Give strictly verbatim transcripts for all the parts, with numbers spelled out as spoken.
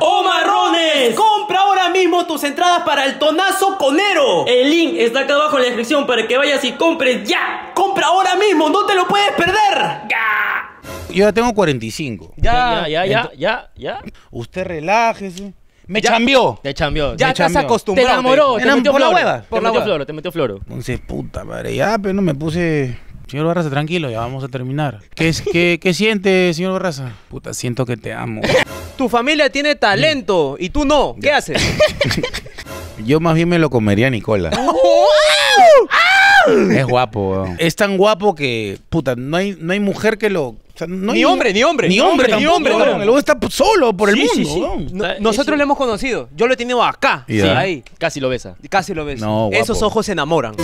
¡Oh, marrones! ¡Compra ahora mismo tus entradas para el Tonazo Conero! El link está acá abajo en la descripción para que vayas y compres ya. ¡Compra ahora mismo! ¡No te lo puedes perder! ¡Ya! Yo ya tengo cuarenta y cinco. Ya, ya, ya, ya, ya. Usted relájese. Me Ya. chambió. Te chambió. Ya Me estás chambeó. Te acostumbrado. enamoró, te Enam- metió por la floro. hueva, Te por la metió hueva. floro, te metió floro. Entonces, puta madre, ya, pero no me puse... Señor Barraza, tranquilo, ya vamos a terminar. ¿Qué, es, qué, qué siente, señor Barraza? Puta, siento que te amo. Tu familia tiene talento y tú no. ¿Qué haces? Yo más bien me lo comería a Nicola. Es guapo, weón. Es tan guapo que, puta, no hay, no hay mujer que lo... O sea, no Ni hay- hombre, ni hombre. Ni hombre, Ni tampoco, hombre, weón. weón. El weón está solo por el Sí, sí, mundo, sí. weón. No- Ah, nosotros eso- lo hemos conocido. Yo lo he tenido acá. Ya. Sí, ahí. Casi lo besa. Casi lo ves. No, guapo. Esos ojos se enamoran.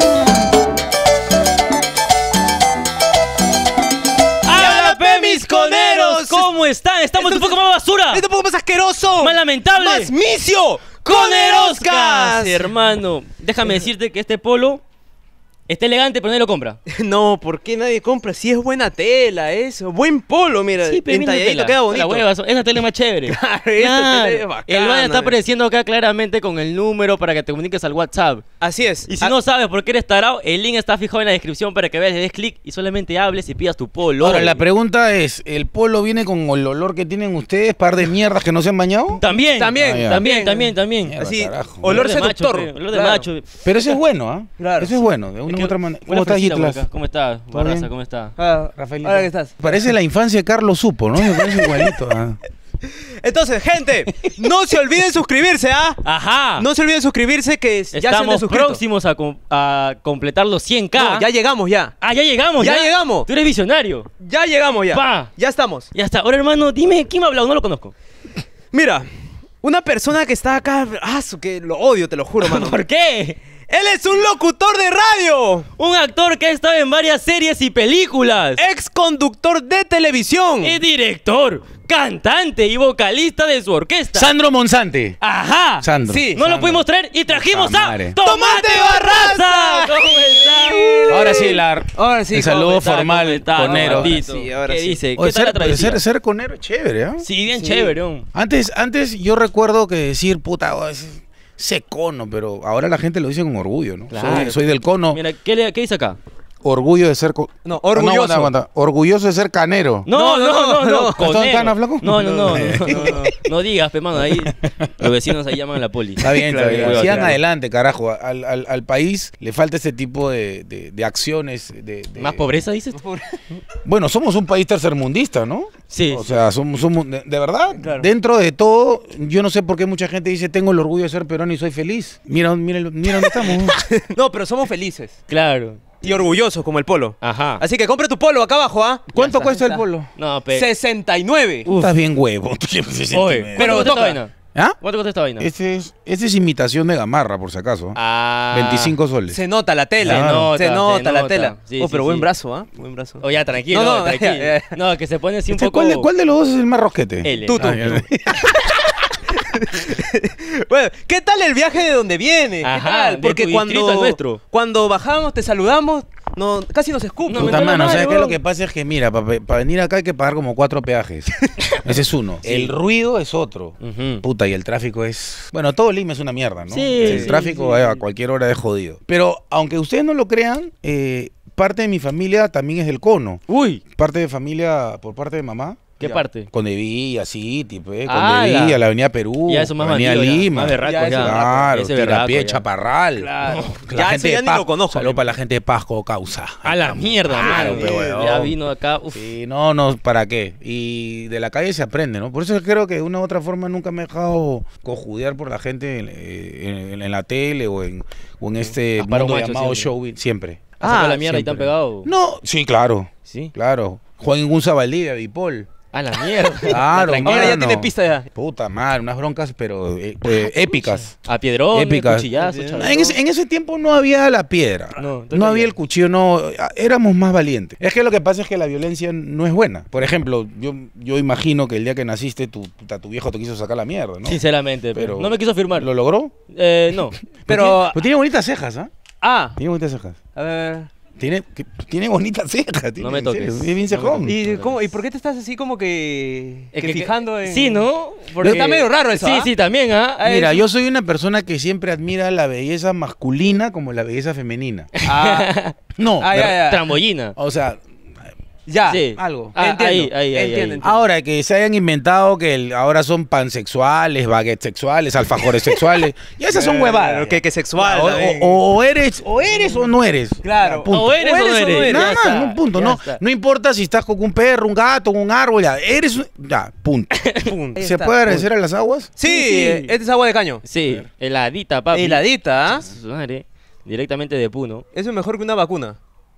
¡Hola, pe, mis coneros! ¿Cómo están? Estamos un poco más basura. ¡Es un poco más asqueroso! Más lamentable. ¡Más micio! ¡Coneroscas! Hermano, déjame decirte que este polo está elegante, pero nadie lo compra. No, ¿por qué nadie compra? Si es buena tela, eso. Buen polo, mira. pero mira entalladito tela. queda La bonito. hueva, esa tela es más chévere. Claro, esta tela es bacana, El baño está eh. apareciendo acá claramente con el número para que te comuniques al WhatsApp. Así es. Y si Ah, no sabes por qué eres tarao, el link está fijado en la descripción para que veas, le des clic y solamente hables y pidas tu polo. Ahora, la pregunta es, ¿el polo viene con el olor que tienen ustedes, par de mierdas que no se han bañado? También, También, Ah, ya. también, también, también. Mierda, Así, carajo. olor de macho, seductor. pe, olor de Claro. macho. Pero eso es bueno, ¿ah? Claro. Eso es bueno, de una Es u que- otra manera. buena ¿Cómo estás, fresita por Gitlas? acá. ¿Cómo estás, Barraza? bien? ¿Cómo estás? Ah, Rafaelito. ahora que estás. Parece la infancia de Carlos Supo, ¿no? Me parece igualito. ¿ah? Entonces, gente, no se olviden suscribirse, ¿ah? ¡Ajá! No se olviden suscribirse que ya se han Estamos suscrito. próximos a, com- a completar los cien K. No, ya llegamos ya. Ah, ya llegamos, Ya llegamos. Tú eres visionario. Ya llegamos ya. Pa. Ya estamos. Ya está. Ahora, hermano, dime, ¿quién me ha hablado? No lo conozco. Mira, una persona que está acá, ah, su que lo odio, te lo juro, mano. ¿Por qué? Él es un locutor de radio, Un actor que ha estado en varias series y películas. ex conductor de televisión. Es director, cantante y vocalista de su orquesta. Sandro Monzante. ¡Ajá! Sandro. Sí. No lo Sandro. pudimos traer y trajimos Puta a madre. Tomate Barraza. ¿Cómo está? Ahora sí, la, Ahora sí, el ¿cómo saludo está? formal, ¿Cómo está, conero. Tomatito? Sí, ahora ¿Qué sí. dice? Oye, ¿Qué tal la ser, travesía? ser, ser conero es chévere, ¿ah? Sí, bien Sí. chévere. ¿no? Antes, antes yo recuerdo que decir, puta, oh, ese, ese cono, pero ahora la gente lo dice con orgullo, ¿no? Claro. Soy, soy del cono, Mira, ¿qué, le- qué dice acá? orgullo de ser... co- No, orgulloso. aguanta, aguanta. Orgulloso de ser canero. No, no, no, no. no. no, conero. ¿Estás cana, flaco? No, no, no, no, no, no. No digas, pe, mano, ahí los vecinos ahí llaman a la poli. Está bien, está Claro, bien. claro, Sigan claro. adelante, carajo. Al, al, al país le falta ese tipo de, de, de acciones. De, de- ¿Más pobreza, dices? Bueno, somos un país tercermundista, ¿no? Sí. O sea, somos, somos de, de verdad, Claro. dentro de todo, yo no sé por qué mucha gente dice, tengo el orgullo de ser peruano y soy feliz. Mira, mira, mira dónde estamos. No, pero somos felices Claro. y orgullosos como el polo. Ajá. Así que compre tu polo acá abajo, ¿ah? ¿Cuánto está, cuesta está. el polo? No, pe. sesenta y nueve. Uf. Estás bien huevo. Tú llevas sesenta y Oye, nueve. pero Pero ¿cuánto cuesta toca. esta vaina? ¿Ah? ¿Cuánto cuesta esta vaina? Este es, este es imitación de gamarra, por si acaso. Ah. veinticinco soles. Se nota la tela. Se Claro. nota, se nota se la nota. tela. Sí, oh, sí, pero buen sí. brazo, ¿ah? Buen brazo. Oh, ya, tranquilo, No, no, tranquilo. ya, ya. No, que se pone así un Este, poco... ¿cuál, de, cuál de los dos es el más rosquete? L. Tú, tú. Ah, ya. Bueno, ¿qué tal el viaje de donde viene? ¿Qué Ajá, tal? de Porque tu distrito cuando, al nuestro. cuando bajamos, te saludamos, no, casi nos escupen. No, Puta me mano, madre, ¿sabes qué? weón. Lo que pasa es que, mira, para venir acá hay que pagar como cuatro peajes. Ese es uno. El ruido es otro. Ujú. Puta, y el tráfico es... Bueno, todo Lima es una mierda, ¿no? Sí, el sí, tráfico sí. a cualquier hora es jodido. Pero, aunque ustedes no lo crean, eh, parte de mi familia también es del cono. Uy, Parte de familia por parte de mamá. ¿qué Ya. parte? Condevilla, City, pues, ¡Hala! Condevilla, la Avenida Perú, Ya eso más Avenida bandido, ya, Lima. más berraco, Ya, ya. ese Claro, Ese berraco, Tirapié, ya. Chaparral. Claro. La Ya, gente eso de ya ni Pasco, lo conozco. saludo para la gente de Pasco, causa. A la mierda, Claro, mano. pe, huevón. Ya vino acá. Uf. Sí, no, no, ¿para qué? Y de la calle se aprende, ¿no? Por eso creo que de una u otra forma nunca me he dejado cojudear por la gente en, en- en la tele o en, o en este Amparo mundo macho llamado siempre. showbiz, siempre. ¿Has sacado Ah, la mierda y te han siempre. pegado? No, sí, claro, Sí. claro. Juan Ingunza Valdivia, Bipol. A la mierda. Claro, Tranquilo. Ahora ya mano. tiene pista ya. Puta madre, unas broncas, pero eh, eh, épicas. A piedrón, Épicas. cuchillazo, En chaval. En ese, en ese tiempo no había la piedra, No, no, entonces había ya. el cuchillo, no, éramos más valientes. Es que lo que pasa es que la violencia no es buena. Por ejemplo, yo, yo imagino que el día que naciste tu, tu, tu viejo te quiso sacar la mierda, ¿no? Sinceramente, Pero- pero no me quiso firmar. ¿Lo logró? Eh, no. Pero, Pues tiene bonitas cejas, ¿ah? ah, Tiene bonitas cejas. a ver, Tiene, que- tiene bonitas cejas. Tiene, me en serio, toques. Es bien No me cejón. toques. ¿Y, cómo, ¿Y por qué te estás así como que, Es que que- fijando en...? Sí, ¿no? Está medio raro eso, Sí, ¿ah? sí, también, ¿ah? Mira, es- yo soy una persona que siempre admira la belleza masculina como la belleza femenina. Ah, No, Ah, me- ya, ya. Trambollina. o sea, ya. Sí. algo. Ah, Entiendo, ahí, ahí, ahí, entiendo, ahí. entiendo. Ahora que se hayan inventado que el- ahora son pansexuales, baguettes sexuales, alfajores sexuales, ya esas son Eh, huevadas. Que, que sexual. o, también. o- o eres o eres o no eres. Claro. Ya, punto. O eres o no eres. Nada Ya más, está, un punto, ya no, está. no importa si estás con un perro, un gato, un árbol, ya, eres, un- ya, punto. Pum. Ahí ¿Se está. puede agradecer a las aguas? Sí, Sí, sí. este es agua de caño. Sí, heladita, papi. Heladita, ¿ah? Su madre, directamente de Puno. Eso es mejor que una vacuna.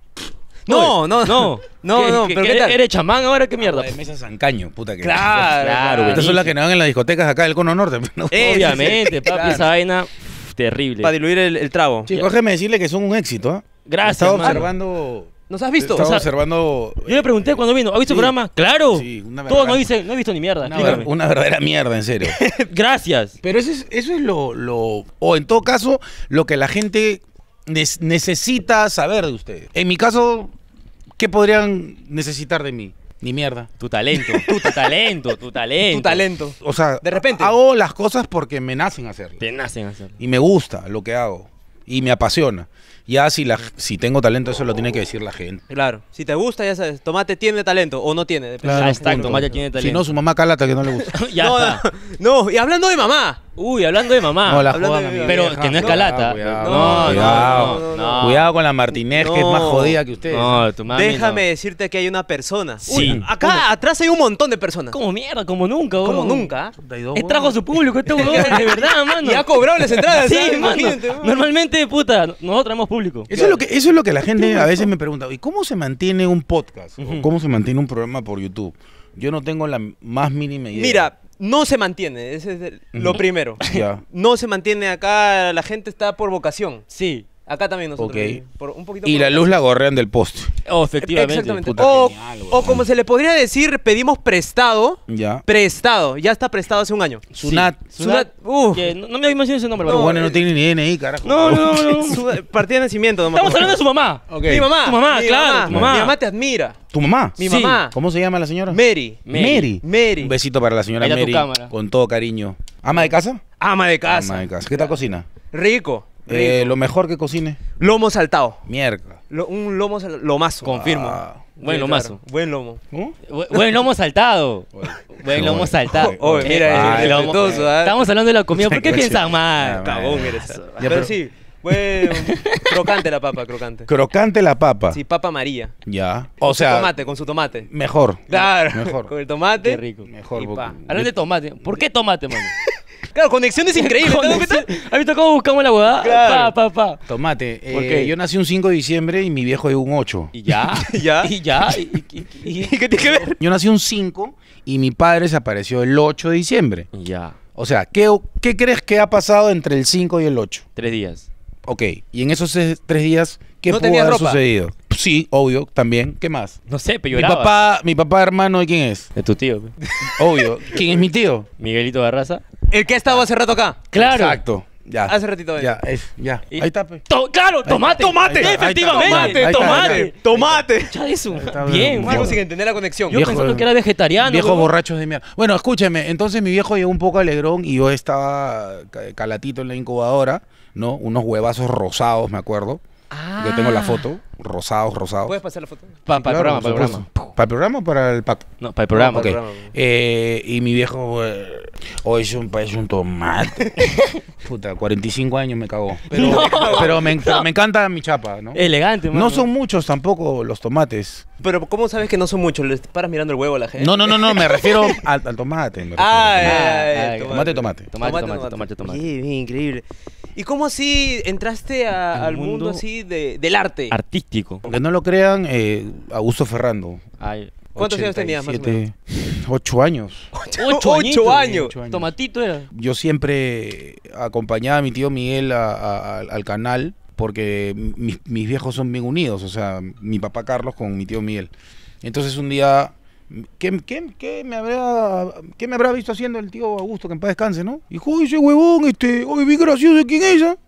No, no, no. No, ¿Qué- no, qué- pero qué- ¿qué tal? ¿Eres chamán ahora? ¿Qué mierda? De mesa Sancaño, puta que. Claro, Claro, claro. Estas son las que nadan en las discotecas acá del Cono Norte. ¿no? Eh, Obviamente, papi, Claro. esa vaina pff, terrible. Para diluir el, el trago. Chicos, déjeme decirle que son un éxito, ¿ah? Gracias, Estaba mano. observando. ¿Nos has visto? Estaba O sea, observando. Yo le pregunté cuando vino, ¿ha visto Sí. el programa? ¡Claro! Sí, una Todo verdad- no, hice, no he visto ni mierda, Una, explícame. ver- una verdadera mierda, en serio. Gracias. Pero eso es, eso es lo, lo. O en todo caso, lo que la gente nes- necesita saber de ustedes. En mi caso, ¿qué podrían necesitar de mí? Ni mierda. Tu talento, tu, tu talento, tu talento. Tu talento. O sea, De repente. hago las cosas porque me nacen hacerlo. Te nacen a hacerlo. Y me gusta lo que hago. Y me apasiona. Ya si, la, si tengo talento, eso lo tiene que decir la gente. Claro. Si te gusta, ya sabes. Tomate tiene talento o no tiene. depende. Claro. Hashtag punto. Tomate tiene Si talento. no, su mamá cálata que no le gusta. ya no, está. no, no, y hablando de mamá. Uy, hablando de mamá. No, la hablando jodan de a mi mi Pero vieja. que no es Cuidado, calata. Cuidado, No, cuidado. no, no, no. Cuidado con la Martínez, que es más No. jodida que ustedes. No, tu mami Déjame no. decirte que hay una persona. Sí. Uy, acá atrás hay un montón de personas. Como mierda, como nunca, Como huevón. nunca. Puta, y dos Eh, Trajo a huevos. su público este huevón, de verdad, mano. Y ha cobrado las entradas. Sí, ¿sabes? mano. Imagínate, weón. Normalmente, puta, nosotros tenemos público. Eso es, lo que, eso es lo que la gente a veces me pregunta. ¿Y cómo se mantiene un podcast? Ujú. ¿O ¿Cómo se mantiene un programa por YouTube? Yo no tengo la más mínima idea. Mira, no se mantiene. Ese es el- lo Ujú. primero. Ya. No se mantiene acá. La gente está por vocación. Sí. Acá también nosotros. Ok. ¿eh? Por, un poquito Y por la vocación. luz la gorrean del poste. Oh, efectivamente. Exactamente. Puta, O, genial, o weón. como se le podría decir, pedimos prestado. Ya. Prestado. Ya está prestado hace un año. Sunat. Sí. Sunat. Uf. Que no, no me imagino ese nombre, Pero pero bueno, eh, no tiene ni D N I, carajo. No, no, no. Su partida de nacimiento. No me Estamos acuerdo. hablando de su mamá. Ok. Mi mamá. Tu mamá, mi claro, tu mamá. Mi mamá te admira. ¿Tu mamá? Mi Sí. mamá. ¿Cómo se llama la señora? Mary. Mary. Mary. Un besito para la señora Ahí está tu Mary. cámara. Con todo cariño. ¿Ama de casa? Ama de casa. Ama de casa. ¿Qué tal cocina? Rico. rico. Eh, lo mejor que cocine. Lomo saltado. Mierda. Lo- un lomo sal- lomazo. Confirmo. Ah. Buen Sí, lomazo. claro. Buen lomo. ¿No? Bu- Buen lomo saltado. Buen lomo Bueno. saltado. Oh, oh, mira, Eh, el lomo- respetuoso, ¿ah? Estamos hablando de la comida. ¿Por qué Gracias. piensan mal? Ah, Cagón bueno. eres. Ya, Pero pero- sí, buen crocante la papa, crocante. Crocante la papa. Sí, papa María. Ya. Con O su sea, tomate, con su tomate. mejor. Claro. Mejor. Con el tomate. Qué rico. Mejor. Y porque- pa. Hablando de tomate. ¿Por qué tomate, mano? Claro, conexiones increíbles. ¿te das cuenta? ¿Has visto cómo buscamos la huevada? Claro. Pa, pa, pa. Tomate. eh, ¿Por qué? Yo nací un cinco de diciembre y mi viejo es un ocho. Y ya. Ya. Y ya. Y, y- y- ¿Y qué tiene que ver? Yo nací un cinco y mi padre se apareció el ocho de diciembre. y ya. O sea, ¿qué, ¿qué crees que ha pasado entre el cinco y el ocho? Tres días. Ok, y en esos tres tres días, ¿qué ¿No pudo tenías haber ropa? sucedido? Sí, obvio, también. ¿Qué más? No sé, pero Mi lloraba. papá, mi papá hermano, ¿de quién es? De tu tío. pe. Obvio. ¿Quién es mi tío? Miguelito Barraza. El que ha estado hace rato acá. Claro. Exacto. Ya. Hace ratito. Ya, es, ya. Y- Ahí está, pues. To- claro, tomate. Tomate. Ahí está, ahí está, Efectivamente. ahí está, Tomate. ahí está. Tomate. Ya eso. está Bien, bien. Sigo mano. sin entender la conexión. Yo Viejo- pensando que era vegetariano. Viejos huevón. borrachos de mierda. Bueno, escúcheme, entonces mi viejo llegó un poco alegrón y yo estaba ca- calatito en la incubadora, ¿no? Unos huevazos rosados, me acuerdo. Ah. Yo tengo la foto, rosados, rosados. ¿Puedes pasar la foto? Pa- para el programa, para el por programa. supuesto. ¿Para el programa o para el pack? No, para el programa. No, Ok. para el programa. Eh, y mi viejo, eh, hoy es un, es un tomate. Puta, cuarenta y cinco años me cagó. Pero, No. pero, me, pero me encanta mi chapa, ¿no? Elegante, mano. No son muchos tampoco los tomates. Pero ¿cómo sabes que no son muchos? ¿Le paras mirando el huevo a la gente? No, no, no, no, me refiero al, al tomate. me refiero. Ah, Ah, eh, ah, eh, tomate, tomate. Tomate, tomate, tomate, tomate. Qué bien, increíble. ¿Y cómo así entraste a- Al al mundo, mundo así de, del arte? Artístico. Aunque no lo crean, eh, Augusto Ferrando. Ay. ¿Cuántos años tenías, más o ochenta y siete, Ocho años. Ocho, Ocho añitos. años. Ocho años. Tomatito era. Yo siempre acompañaba a mi tío Miguel a- a- al- al canal porque mis, mis viejos son bien unidos, o sea, mi papá Carlos con mi tío Miguel. Entonces un día, ¿qué, qué, qué me, habrá, qué me habrá visto haciendo el tío Augusto, que en paz descanse, no? Dijo, oye, ese huevón, este, oye, bien gracioso, ¿quién es esa?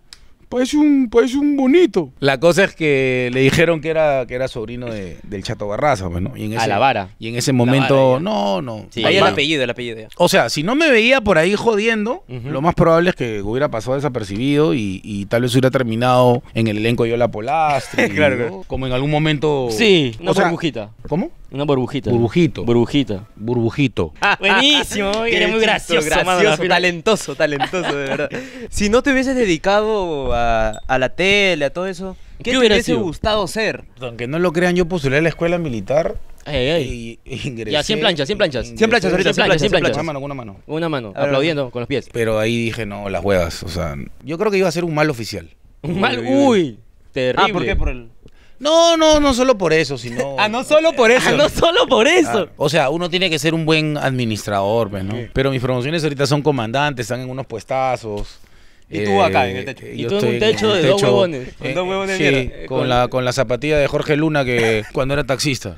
parece un, parece un bonito. La cosa es que le dijeron que era, que era sobrino de, del Chato Barraza, pues, ¿no? Y en ese, A la vara. Y en ese momento, vara, ya. no, no. Sí. Ahí el Va- apellido, el apellido. ya. O sea, si no me veía por ahí jodiendo, Ujú. lo más probable es que hubiera pasado desapercibido y, y tal vez hubiera terminado en el elenco de Yola Polastri. Claro, ¿no? claro. Como en algún momento. Sí, una O sea, burbujita. ¿Cómo? Una burbujita. Burbujito. Burbujita. Burbujito. Buenísimo, Qué eres muy chistoso, gracioso, mano, gracioso, al final. talentoso, talentoso, de verdad. Si no te hubieses dedicado a, a la tele, a todo eso, ¿qué, ¿Qué te hubiera hubiese sido? gustado ser? Aunque no lo crean, yo postulé a la escuela militar Ay, ay, ay. y, y ingresé. Ya, cien planchas, cien planchas. ingresé- cien planchas ahorita, cien planchas, cien planchas. Una mano, una mano. Una mano, A ver, aplaudiendo con los pies. Pero ahí dije, no, las huevas. O sea, yo creo que iba a ser un mal oficial. Mal, Uy, uy, uy, terrible. Ah, ¿por qué? Por el... No, no, no solo por eso, sino. Ah, no solo por eso. Ah, no solo por eso. Ah, o sea, uno tiene que ser un buen administrador, pues, ¿no? Pero mis promociones ahorita son comandantes, están en unos puestazos. Y tú acá, en el techo. eh, Y yo tú en un estoy techo de dos huevones. Con dos huevones sí, de mierda. con, Con- la, con la zapatilla de Jorge Luna que cuando era taxista.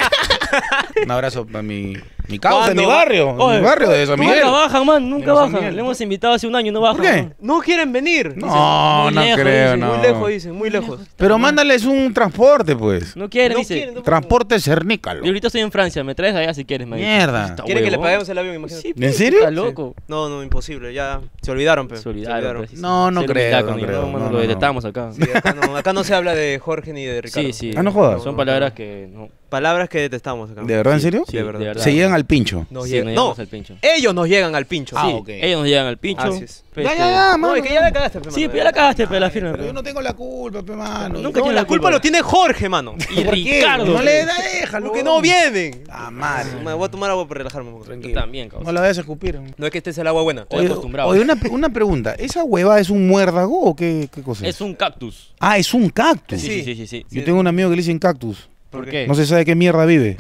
Un abrazo para mi, mi causa, en mi ¿Cuándo? barrio, en Oye, mi barrio de San Miguel. Nunca bajan, man, nunca De San bajan. Miguel. Le hemos invitado hace un año y no bajan. ¿Por qué? man. No quieren venir. No, Muy no lejos, creo, dicen, no. Muy lejos, dicen, muy lejos. Pero mándales un transporte, pues. No quieren, No dice. quieren, no- Transporte cernícalo. Yo ahorita estoy en Francia, me traes allá si quieres, man. Mierda. Está ¿Quieren que le huevón. paguemos el avión, imagínate? Sí, ¿En serio? Está loco. No, no, imposible, ya se olvidaron, pero. Se olvidaron. pero sí, No, no cero creo, humildad no conmigo, creo, mano, no, lo no, no. detectamos acá. Sí, acá, no, acá no se habla de Jorge ni de Ricardo. Sí, sí. Ah, no jodas. Son palabras que no. Palabras que detestamos acá. ¿De verdad, en serio? Sí, de verdad. Se llegan al pincho. Nos Sí, llega- nos no, llegamos al pincho. ellos nos llegan al pincho. Ah, sí. ok. Ellos nos llegan al pincho. Así es. pero Ya, este- ya, ya, No, mano. es que ya la cagaste, pe, Sí, mano. pero ya la cagaste, pero la firma. Pero yo no tengo la culpa, pe, mano. Nunca No, tiene la la culpa culpa. lo tiene Jorge, mano. Y ¿Por qué? Ricardo. No le da, déjalo. Porque no vienen. Ah, madre. Me voy a tomar agua para relajarme un poco. Yo también, cabrón. No la vayas a escupir. No es que este es el agua buena. Estoy Oye, acostumbrado. oye, una, una pregunta. ¿Esa hueva es un muérdago o qué, qué cosa es? Es un cactus. Ah, es un cactus. Sí, sí, sí, sí. sí. Yo tengo un amigo que le dicen cactus. ¿Por qué? qué? No se sabe qué mierda vive.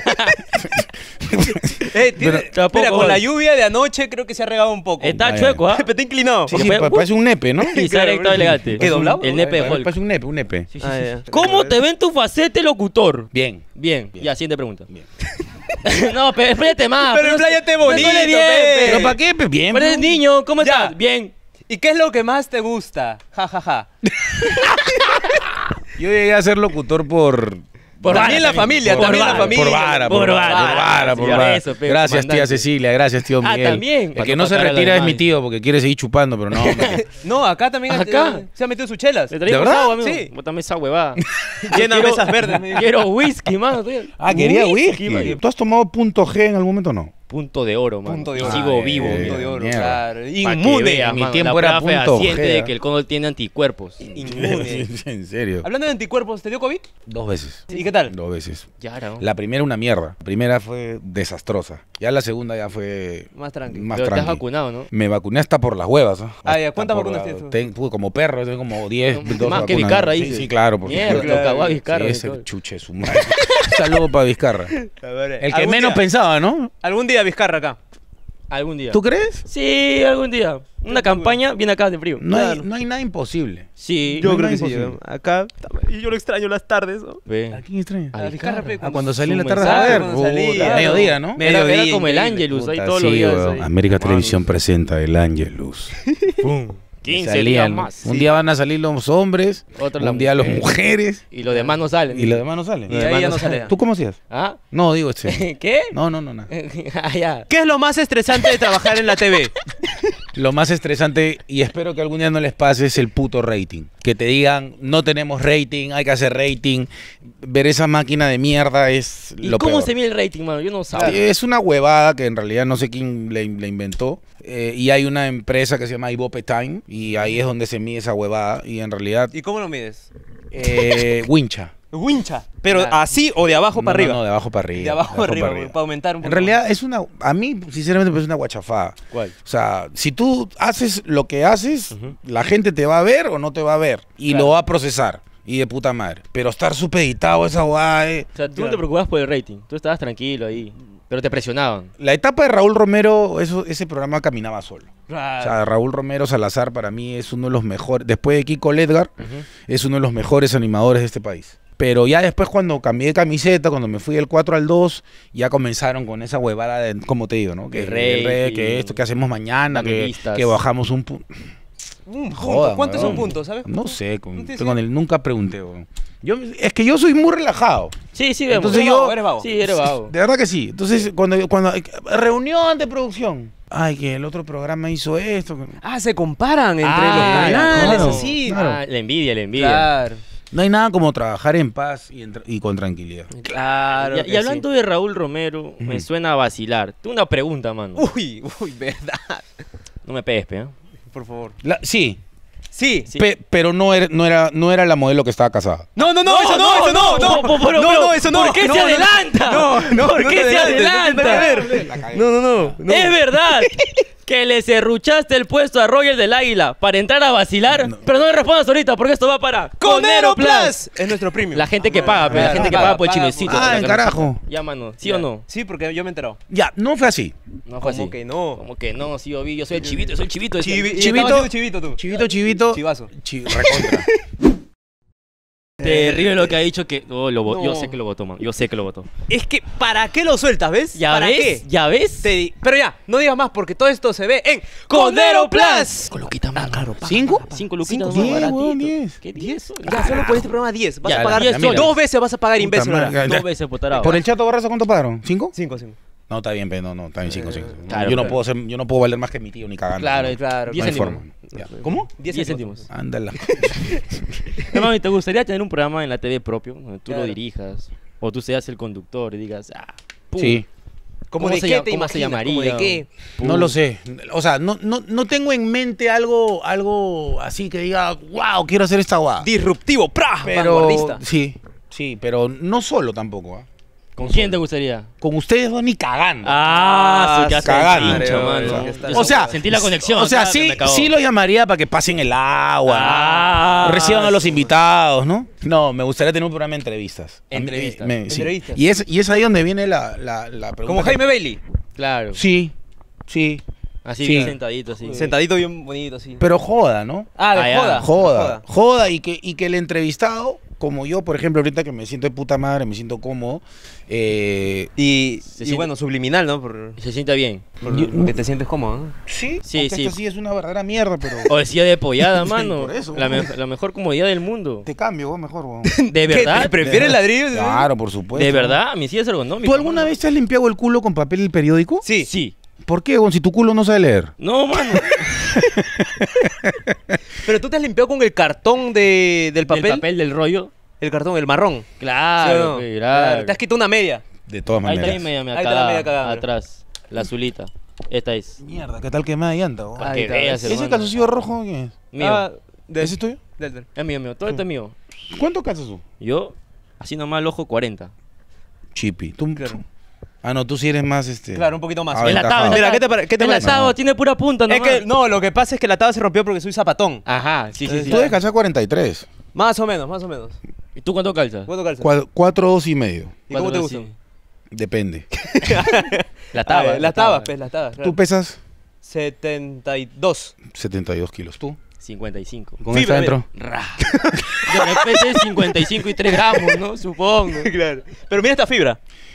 Eh, tiene- Pero- tampoco, mira, con bueno. la lluvia de anoche creo que se ha regado un poco. Está Ah, ya. chueco, ¿ah? Está inclinado. Sí, Porque sí, fue- pa- parece un nepe, ¿no? Y sale todo elegante. ¿Qué, doblado? El nepe de Parece Hulk. parece un nepe, un nepe. Sí, sí, Ah, sí. ya. ¿Cómo te ven tu facete locutor? Bien. Bien. Bien. Ya, siguiente pregunta. Bien. no, pero expláyate más. Pero expláyate bonito, Pero bien, pe. pe. ¿Pero para qué? pe? Bien. Pero eres pues. niño, ¿cómo Ya. estás? Bien. ¿Y qué es lo que más te gusta? Ja, ja, ja. Yo llegué a ser locutor por... Por También vara, la familia, por también la vara. familia. Por vara, por Por vara, vara. por vara, por Sí, vara. eso, pe, Gracias, tía comandante. Cecilia, gracias, tío Ah, Miguel. también. El Para que no no se pagar a los retira es mi demás. tío porque quiere seguir chupando, pero no. hombre. No, acá también Acá. eh, se ha metido sus chelas. ¿Le traigo verdad? agua, amigo? Sí. Bótame esa huevada. Llena Quiero- mesas verdes. me dijo. Quiero whisky, mano. tío. Ah, quería whisky. mano. ¿Tú has tomado punto G en algún momento o no? Punto de oro, mano. Punto de Y oro. sigo Ah, vivo. eh, Punto de oro, mierda. claro. Pa' que Inmune. veas, mi mano, tiempo la era prueba punto fehaciente G. de que el cóndor tiene anticuerpos. Inmune. En serio. Hablando de anticuerpos, ¿te dio COVID? Dos veces. ¿Y qué tal? Dos veces. Ya, ¿no? La primera una mierda. La primera fue desastrosa. Ya la segunda ya fue Más tranquilo. más Pero te has tranqui. vacunado, ¿no? Me vacuné hasta por las huevas. ¿ah? Ah, ya, Hasta ¿cuántas por vacunas la- tienes tú? ten- pude como perro, tengo como diez, Más doce que vacunas. Vizcarra, Sí, dices. sí, claro. Por Mierda, supuesto. lo cagó a Vizcarra. Sí, y ese todo. chuche su madre. Saludo para Vizcarra. A ver, El que algún menos día- pensaba, ¿no? Algún día Vizcarra acá. Algún día. ¿Tú crees? Sí, algún día. Una campaña viene acá de frío. No, hay, Claro. no hay nada imposible. Sí. Yo Yo creo creo que que sí. imposible. Acá. Y yo lo extraño las tardes. ¿no? Ve. ¿A quién extraña? A A Vizcarra, pe, Ah, cuando salí en la su tarde a mensaje, ver. cuando salía, puta, claro. mediodía, ¿no? Me- Era, era Mediodía, como el increíble. Angelus ahí Puta, todos sí, los días. weón. ahí. América Manos. Televisión presenta el Angelus. quince Salían, días más. Un Sí. día van a salir los hombres, Otro un las día las mujeres. mujeres Y los demás no salen. y los demás no salen. Y ahí ya no sale. ¿Tú cómo hacías? ¿Ah? No, digo este. ¿Qué? No, no, no, no. ah, ya. ¿Qué es lo más estresante de trabajar en la T V? Lo más estresante, y espero que algún día no les pase, es el puto rating. Que te digan, no tenemos rating, hay que hacer rating. Ver esa máquina de mierda es ¿Y lo cómo peor. se mide el rating, mano? Yo no Sí, sé. es una huevada que en realidad no sé quién le, le inventó. Eh, y hay una empresa que se llama Ibope Time, y ahí es donde se mide esa huevada. Y en realidad, ¿Y cómo lo mides? eh, wincha. Wincha. ¿Pero Claro. así o de abajo No, para no, arriba? No, de abajo para arriba. De abajo para arriba, para aumentar un En poco. realidad es una, a mí sinceramente me parece una guachafada. ¿Cuál? O sea, si tú haces lo que haces, Ujú. la gente te va a ver o no te va a ver. Y Claro. lo va a procesar. Y de puta madre. Pero estar supeditado a esa huevada, eh. O sea, tú no Claro. te preocupabas por el rating. Tú estabas tranquilo ahí. Pero te presionaban. La etapa de Raúl Romero, eso, ese programa caminaba solo. Claro. O sea, Raúl Romero Salazar para mí es uno de los mejores, después de Kiko Ledgar, Ujú. es uno de los mejores animadores de este país. Pero ya después cuando cambié de camiseta, cuando me fui del cuatro al dos, ya comenzaron con esa huevada de, como te digo, ¿no? Que El el rey, rating, que esto, que hacemos mañana, que, panelistas. que bajamos un punto. Un punto. Jodan, ¿Cuántos weón. son puntos, sabes? No sé, con, No te con el, nunca pregunté. weón. Yo, es que yo soy muy relajado. Sí, sí, vemos. Entonces ¿Eres yo- vago? ¿Eres vago? Sí, eres vago. De verdad que sí. Entonces, cuando, cuando reunión de producción. Ay, que el otro programa hizo esto. que- Ah, se comparan entre Ah, los canales, claro. así. Claro. Ah, la envidia, la envidia. Claro. No hay nada como trabajar en paz y, en tra- y con tranquilidad. Claro. Y, que y hablando sí. de Raúl Romero, me suena a vacilar. Tengo una pregunta, mano. Uy, uy, verdad. No me pegues, pe, ¿eh? Por favor. La- sí, Sí. Sí. pe- pero no era, no, era, no era la modelo que estaba casada. No, no, no, eso no, eso no, no. po- po- No, pero- no, eso no. ¿Por qué no, se no, no. adelanta? No, no, ¿Por no qué te se adelantes, adelanta? No, no, no. no. Es verdad que le serruchaste el puesto a Roger del Águila para entrar a vacilar. No. Pero no me respondas ahorita porque esto va para Conero Plus. Es nuestro premium. La gente que paga, pe, la Claro, gente que paga, paga por el paga, chismecito. paga. Ah, por la en carnita. carajo. Ya, mano. ¿Sí Ya. o no? Sí, porque yo me he enterado. Ya, no fue así. No fue ¿Cómo así. que no? Como que no, sí, yo vi. Yo soy el chivito, yo soy el chivito. de este- Chivi- y Chivito. estabas haciendo chivito tú. Chivito, chivito. Chivazo. Chi- recontra. Terrible lo que ha dicho que. Oh, lo vo- No. Yo sé que lo votó, man. Yo sé que lo votó. Es que, ¿para qué lo sueltas, ves? ¿Ya ¿Para ves? qué? ¿Ya ves? Te di- Pero ya, no digas más porque todo esto se ve en Conero Conero Plus. Con luquitas más caro. pa. ¿Cinco? Cinco luquitas Cinco, más diez, baratito. weón, diez. ¿Qué diez? Ya, solo por este programa diez. Vas Ya, a pagar diez soles. dos veces vas a pagar Puta imbécil. madre, ahora. ya. Dos veces por tarado. ¿Por el Chato Barraza cuánto pagaron? ¿Cinco? Cinco, cinco. No, está bien, pero no, no, está bien, cinco, cinco. Claro, yo, no claro. puedo ser, yo no puedo valer más que mi tío ni cagando. Claro, no. claro. diez No hay céntimos. forma. Ya. ¿Cómo? Diez diez céntimos. céntimos. Ándala. Hermano, ¿y te gustaría tener un programa en la T V propio donde tú Claro. lo dirijas? O tú seas el conductor y digas, ah, pum. Sí. ¿Cómo ¿Cómo de se qué llama- te cómo se imaginas? ¿Cómo de llamaría? qué? Pum. No lo sé. O sea, no, no, no tengo en mente algo, algo así que diga, wow, quiero hacer esta guada. Disruptivo, ¡pra! Pero Vanguardista. sí, sí, pero no solo tampoco. ¿ah? ¿Con quién te gustaría? Con ustedes dos ni cagando. Ah, su que hace cagando. pincho, Madre, mano. que está- Yo O sea, sentí la conexión. O sea, acá, sí, me cagó. sí lo llamaría para que pasen el agua. Ah, Reciban a los sí. invitados, ¿no? No, me gustaría tener un programa de entrevistas. A mí, Entrevistas. me- sí. Entrevistas. Y es, y es ahí donde viene la, la, la pregunta. Como que- Jaime Bailey. Claro. Sí, sí. Así Sí. bien sentadito, así. Sentadito bien bonito, así. Pero joda, ¿no? Ah, de Ah, ya. joda. Joda, joda, y que, y que el entrevistado, como yo, por ejemplo, ahorita que me siento de puta madre, me siento cómodo, eh, Y, Se y siente- bueno, subliminal, ¿no? Por, Y se sienta bien. por Yo- que te sientes cómodo, ¿no? sí, Sí, aunque sí. esto sí es una verdadera mierda, pero O decía de pollada, mano. Por eso, la, weón. me- la mejor comodidad del mundo. te cambio, vos mejor, weón. ¿De ¿Qué, verdad? ¿te ¿Prefieres ladrillos? Claro, por supuesto. ¿De verdad? Mi silla es ergonómica. ¿Tú alguna mano. vez te has limpiado el culo con papel del periódico? Sí. Sí. ¿Por qué, weón? Si tu culo no sabe leer. No, mano. Pero tú te has limpiado con el cartón de, del papel. ¿El papel del rollo? El cartón, el marrón. Claro, ¿Sí o no? pe, claro. Te has quitado una media. De todas Ahí maneras. también media, media Ahí está la cagada, media cagada. atrás. La azulita. Esta es. Mierda, ¿qué tal que me da llanta, weón? Para Ahí que está, veas, ¿ves? ¿Ese hermano. calzoncillo rojo quién es? Mío. Ah, del- ¿Ese es tuyo? del- del- Es mío, mío. Todo esto es mío. ¿Cuánto calzas tú? Yo, así nomás el ojo, cuarenta. Chipi. Tú, Claro. Ah, no, tú sí eres más este. Claro, un poquito más. Ah, Enlatado, ventajado. Mira, ¿qué te pare- qué te parece? Enlatado, No. tiene pura punta Es nomás. que, no, lo que pasa es que la tabla se rompió porque soy zapatón. Ajá, sí, sí, sí. Tú debes calzar cuarenta y tres. Más o menos, más o menos. ¿Y tú cuánto calzas? ¿Cuánto calzas? Cua- Cuatro, dos y medio. ¿Y cómo te Cuatro, gustan? sí. Depende. La Ah, taba. las tabas, pues, las tabas. Tú pesas setenta y dos. setenta y dos kilos. ¿Tú? cincuenta y cinco. ¿Con Fibra, esta adentro? Ra. Yo me pesé cincuenta y cinco y tres gramos, ¿no? Supongo. Claro. Pero mira esta fibra.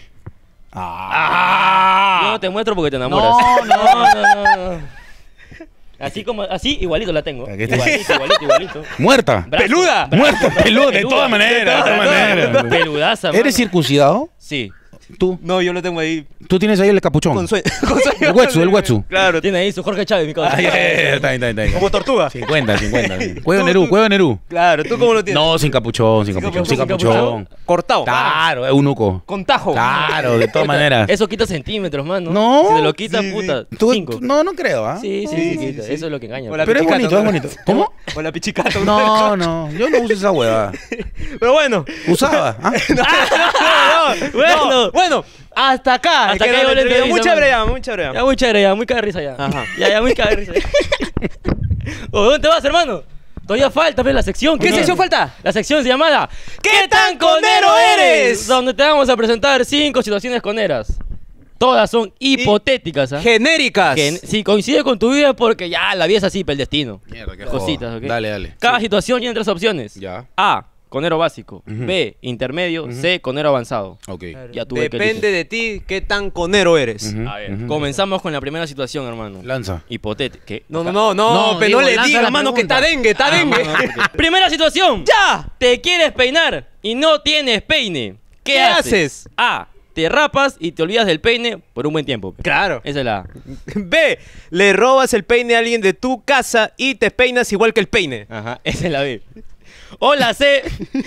Ah. Yo no te muestro porque te enamoras. No, no, no, no, no. Así como, así igualito la tengo. Aquí está. Igualito, igualito, igualito. Muerta. Brazo, ¡Peluda! brazo, Muerta, brazo, peluda, de todas maneras, de todas maneras. Peludaza, ¿Eres mano. circuncidado? Sí. ¿Tú? No, yo lo tengo ahí ¿Tú tienes ahí el capuchón? con sueño. Con sueño. El huetsu, el huetsu. Claro. Tiene ahí su Jorge Chávez, mi cabrón. Ay, ay, ay, está bien, está bien, está bien. Como tortuga. cincuenta, cincuenta. sí. Cuello Tú, Nerú, tú- cuello Nerú. Claro, ¿tú cómo lo tienes? No, sin capuchón, sin capuchón, sin capuchón, sin capuchón. Cortado. Claro, es eunuco. Con tajo. Claro, de todas maneras. Eso quita centímetros, mano. No. Si te lo quita, Sí, sí. puta. Tú- cinco. tú- no, no creo, ¿ah? Sí, sí, Sí, sí, sí, quita. sí. Eso es lo que engaña. Con la Pero es pichicato, bonito, es ¿no? bonito. ¿Cómo? Con la pichicato. No, no, yo no uso esa huevada. Pero bueno. Usaba, ¿ah? No, no, Bueno. no. Bueno, hasta acá. Hasta quedó acá la llegó la entrevista. entrevista, Mucha mano. breva, mucha breva. Ya muy chévere, ya muy caga de risa ya. Ajá. Ya, ya muy caga de risa. ¿O dónde te vas, hermano? Todavía falta ver la sección. ¿Qué coño. sección falta? La sección llamada ¿Qué tan conero eres? Donde te vamos a presentar cinco situaciones coneras. Todas son hipotéticas, ¿ah? Genéricas. Que si coincide con tu vida es porque ya la vida es así, para el destino. Mierda, qué Cositas, ¿ok? Dale, dale. Cada situación tiene tres opciones. Ya. A. conero básico. Ujú. B, intermedio. C, conero avanzado. Ok. Ya tú ves qué Depende de ti qué tan conero eres. Ujú, A ver, ujú. comenzamos con la primera situación, hermano. Lanza. Hipotética. ¿Qué? No, no, no, no, No, pero digo, no le lanza digas, la mano, que pregunta. está dengue, está Ah, dengue. no, no, porque- Primera situación. ¡Ya! Te quieres peinar y no tienes peine. ¿Qué, ¿Qué haces? A, te rapas y te olvidas del peine por un buen tiempo. Claro. Esa es la A. B, le robas el peine a alguien de tu casa y te peinas igual que el peine. Ajá, esa es la B. O la C,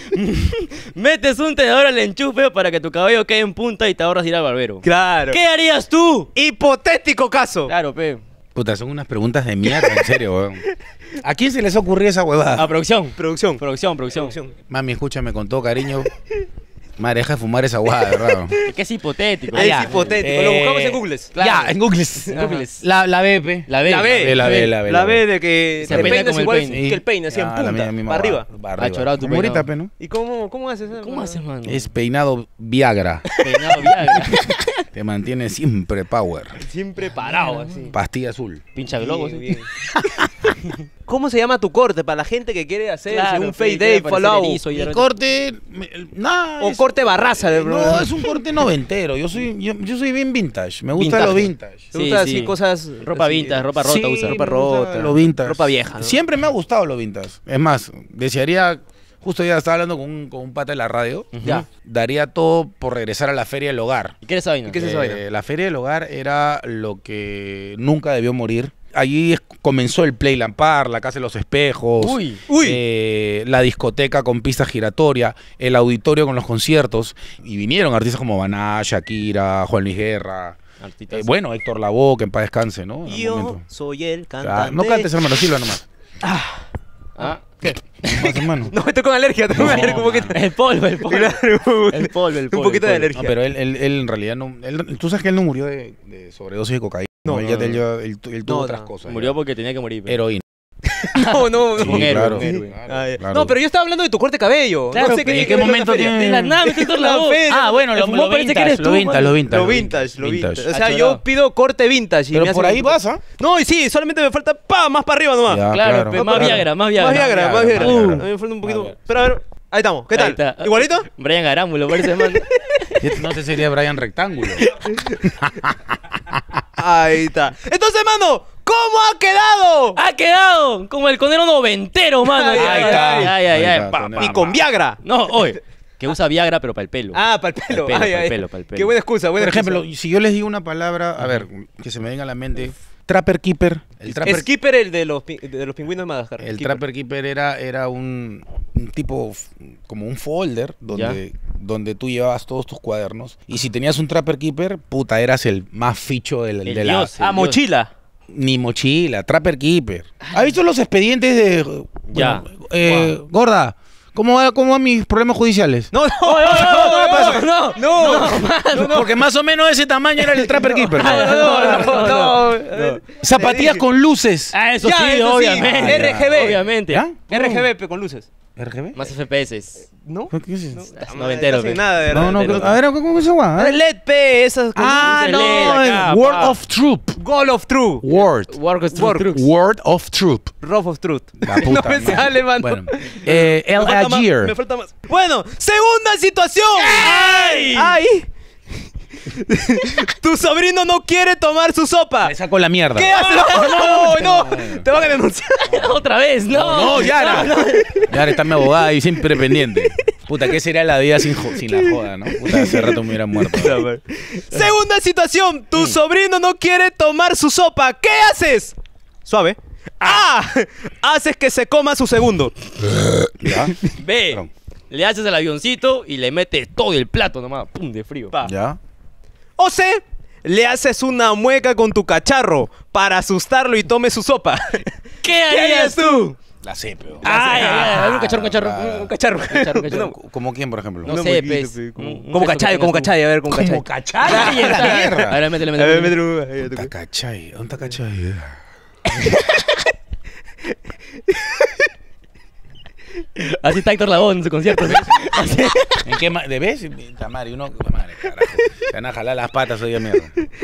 metes un tenedor al enchufe para que tu cabello quede en punta y te ahorras ir al barbero. Claro. ¿Qué harías tú? Hipotético caso. Claro, pe. Puta, son unas preguntas de mierda, en serio, weón. ¿A quién se les ocurrió esa huevada? A producción. Producción. Producción, producción. Producción. Mami, escúchame con todo cariño. Madre, deja de fumar esa huevada, ¿verdad? Es que es hipotético. Es ya. hipotético. Lo buscamos en Google. Claro. Ya, en Google. Google. La, la B, pe. La B. La B. La B, la B, La B de que Se te peina peinas como el igual peine. que el peine, así en Ya, punta, la mía misma para arriba. va- va Ha chorado tu Como ahorita, peinado. pe, ¿no? ¿Y cómo, cómo haces eso? ¿Cómo haces, mano? Es peinado Viagra. Peinado Viagra. Te mantiene siempre power. Siempre parado, así. Pastilla azul. Pincha globos. Bien, bien. ¿Cómo se llama tu corte para la gente que quiere hacer Claro, un pe, fade quiere day, parecer follow? erizo y de El repente- corte. me- Nah, O es- corte barraza, de No, es un corte noventero. Yo soy, yo, yo soy bien vintage. Me gusta Vintage. lo vintage. ¿Te Sí, gusta sí. así cosas? Ropa así, vintage, eh, ropa rota Sí, usa. ropa me gusta rota. Lo vintage. Ropa vieja, ¿no? Siempre me ha gustado lo vintage. Es más, desearía. Justo ya estaba hablando con un, con un pata de la radio. Ya. Daría todo por regresar a la Feria del Hogar. ¿Y qué es esa vaina? ¿Y qué es Eh, esa vaina? La Feria del Hogar era lo que nunca debió morir. Allí es- comenzó el Play Lampar, la Casa de los Espejos, Uy. Uy. eh, la discoteca con pista giratoria, el auditorio con los conciertos. Y vinieron artistas como Baná, Shakira, Juan Luis Guerra. Artistas. eh, bueno, Héctor Lavoe, que en paz descanse, ¿no? En algún Yo momento. soy el Ah, cantante. no cantes, hermano, Silva nomás. Ah, Más, hermano. No, estoy con alergia, tengo No, alergia un poquito. el polvo, el polvo. Claro, El polvo, el polvo. un poquito el de polvo. alergia. No, pero él, él, él en realidad no. él- tú sabes que él no murió de, de sobredosis de cocaína. No, No, él, no, ya- no. él ya- él tu- él tuvo No, otras no. cosas. Murió ya. porque tenía que morir. pe. Heroína. No, no, Sí, no. un héroe, claro, un héroe. claro, Ah, ya. claro. No, pero yo estaba hablando de tu corte de cabello. Claro, no sé pero qué, ¿en qué ver con momento la feria. tiene- De la nada, me estoy La la feria. Ah, bueno, Lo, lo fumó lo parece que vintage, eres lo tú, vintage, mano. lo vintage. Lo vintage, lo vintage. O sea, Ah, yo chorado. pido corte vintage. y Pero me por hacen- ahí vas, ¿ah? No, y sí, solamente me falta pa, más para arriba nomás. Ya, Claro, pe, más claro. Viagra, más Viagra. Más Viagra, más Más Viagra. Viagra. A mí me falta un poquito. Más Viagra. Pero a ver, ahí estamos. ¿Qué Ahí tal? está. ¿Igualito? Brian Garámbulo, parece, mano. No sé, sería Brian Rectángulo. Ahí está. Entonces, mano, ¿cómo ha quedado? ¡Ha quedado! Como el conero noventero, mano. Ay, Ay, ay, ay, ay, ay, Ahí ay, está, pa, conero. pa, Y con pa. Viagra. No, oye, que usa Viagra, pero para el pelo. Ah, para el pelo. Pa'l pelo, Ay, pa'l ay. pelo, pa'l pelo. Qué buena excusa, buena Por ejemplo, excusa. si yo les digo una palabra, a ver, que se me venga a la mente. Trapper Keeper. El Trapper, Skipper, el de los, pi- de los pingüinos de Madagascar. el Skipper. Trapper Keeper era, era un, un tipo, f- como un folder, donde, donde tú llevabas todos tus cuadernos. Y si tenías un Trapper Keeper, puta, eras el más ficho del, El de la... dios. Ah, mochila. Ni mochila, Trapper Keeper. ¿Has visto los expedientes de... bueno, Ya. eh, Gorda, ¿cómo va, cómo van mis problemas judiciales? No, no, Oye, oye, oye, no, no, no, Porque más o menos de ese tamaño era el Trapper Keeper. no, no, no, no. Zapatillas con luces. Ah, eso Ya, sí, eso sí. obviamente. R G B. Obviamente. ¿Ya? R G B pe, con luces. ¿R G B? Más F P S. ¿No? ¿Qué es eso? Es noventero, Casi pe. nada, de No, verdad. no, a ver, ¿cómo es esa guay? Ah, L E D P, esas con Ah, luces no, L E D acá, Word pa. of Truth. Goal of True. Word. Work of Work. Truth. Word of Truth. Rough of Truth. La puta no me madre. sale, mano. Bueno, eh, El Me falta más, Agir. me falta más. Bueno, segunda situación. ¡Ay! ¡Ay! Tu sobrino no quiere tomar su sopa. Le saco la mierda. ¿Qué haces? No, no, no. Te van a denunciar. Otra vez, no. No, Yara. Yara está mi abogada y siempre pendiente. Puta, ¿qué sería la vida sin, jo- sin la joda, no? Puta, hace rato me hubiera muerto. Segunda situación. Tu sobrino no quiere tomar su sopa. ¿Qué haces? Suave. A. Haces que se coma su segundo. ¿Ya? B. Perdón. Le haces el avioncito y le metes todo el plato nomás. Pum, de frío. Pa. ¿Ya? O C. Le haces una mueca con tu cacharro para asustarlo y tome su sopa. ¿Qué harías tú? La sé, pero. Ay, ay, ay, un cacharro, un cacharro. Ah. Un cacharro. Cacharro, cacharro. No, ¿Como quién, por ejemplo? No Una sé, muequita, pez. pe, como- Un- un Como gesto que cachay, como tengas tú. cachay, a ver, como cachay. Como cachay. Ay, A la ver, mierda. métele, A ver, métele. métele un- ahí, ahí, Está cachay. ¿Dónde está cachay? Así está Héctor Lavoe en su concierto. ¿sí? Así. ¿En qué ma- ¿De vez? Madre, uno, madre, carajo. Se van a jalar las patas hoy a mierda.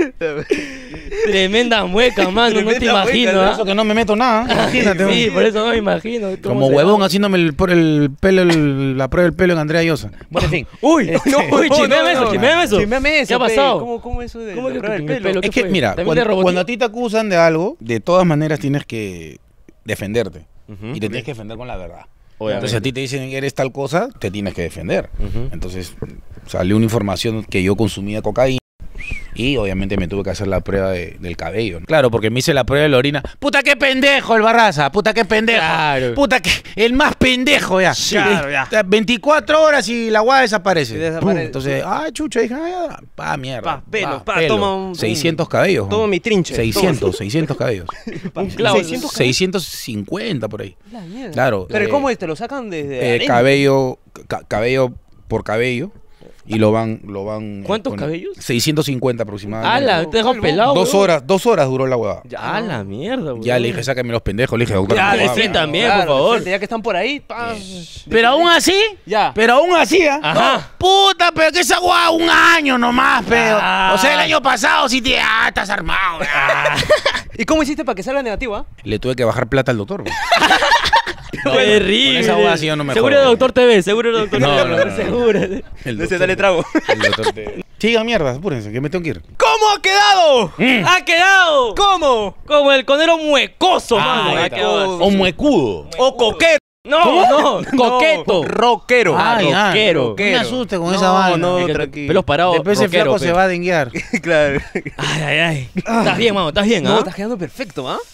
Tremenda mueca, mano. No te Tremenda mueca, imagino. ¿no? ¿ah? Eso que no me meto nada. Imagínate. Sí, weón. por eso no me imagino. cómo Como se huevón va. haciéndome el, por el pelo, el- la prueba del pelo en Andrea Llosa. Bueno, en fin. Uy, no, uy, chismeame eso, chismeame eso. Chismeame eso, ¿Qué ha pe. pasado? ¿Cómo, cómo eso de ¿Cómo la que prueba con del el pelo? pelo? ¿Qué Es que, fue? mira, ¿También cuando, de robotito? cuando a ti te acusan de algo, de todas maneras tienes que defenderte. Ujú. Y te tienes que defender con la verdad. Obviamente. Entonces a ti te dicen que eres tal cosa, te tienes que defender. Ujú. Entonces salió una información que yo consumía cocaína y obviamente me tuve que hacer la prueba de- del cabello. Claro, porque me hice la prueba de la orina. Puta qué pendejo el Barraza, puta qué pendejo. Claro. Puta que el más pendejo ya. Claro, ya. veinticuatro horas y la guada desaparece. Y desaparece. Pum. Entonces, ah, chucha, dije, ah, ya, pa mierda. Pa, pelo, pa, toma un- seiscientos cabellos. Toma ¿no? mi trinche. seiscientos, seiscientos cabellos. Un clavo. seiscientos seiscientos cincuenta por ahí. La mierda. Claro. Pero eh, ¿cómo es? ¿Te lo sacan desde eh, adentro? cabello, ca- cabello por cabello y lo van, lo van. eh, ¿Cuántos con- cabellos? seiscientos cincuenta aproximadamente. ¡Hala! Te dejó pelado. Dos weón. horas, dos horas duró la huevada. ¡A la mierda, weón! Ya le dije, sácame los pendejos, le dije, doctor. Ya, no, le no, sí, no, también, Claro, por favor. frente, ya que están por ahí, pa. Pero aún así, Ya. pero aún así, ¿ah? Ajá. No, puta, pero que esa guada un año nomás, pero. Ah. O sea, el año pasado sí te. Ah, estás armado, ah. ¿Y cómo hiciste para que salga negativa? Le tuve que bajar plata al doctor. güey. Terrible. con esa hueá sí yo no me Seguro jodo. el doctor T V, seguro el doctor No, T V. no, no, no. Seguro. El Ese doctor- dale trago. el doctor te- Sigan mierda, apúrense, que me tengo que ir. ¿Cómo ha quedado? ¡Ha quedado! ¿Cómo? Como el conero muecoso, mano. ahí Ha está. quedado O así. muecudo. O coquero. No, no, coqueto. Rockero. Ah, Ay, ah, rockero. No me asustes con No, esa vaina. no. Es que tranquilo. Pelos parados. Después ese rockero, flaco pe. se va a denguear. Claro. Ay, ay, ay. Estás bien, mano, estás bien, No, ¿ah? estás quedando perfecto, ¿ah?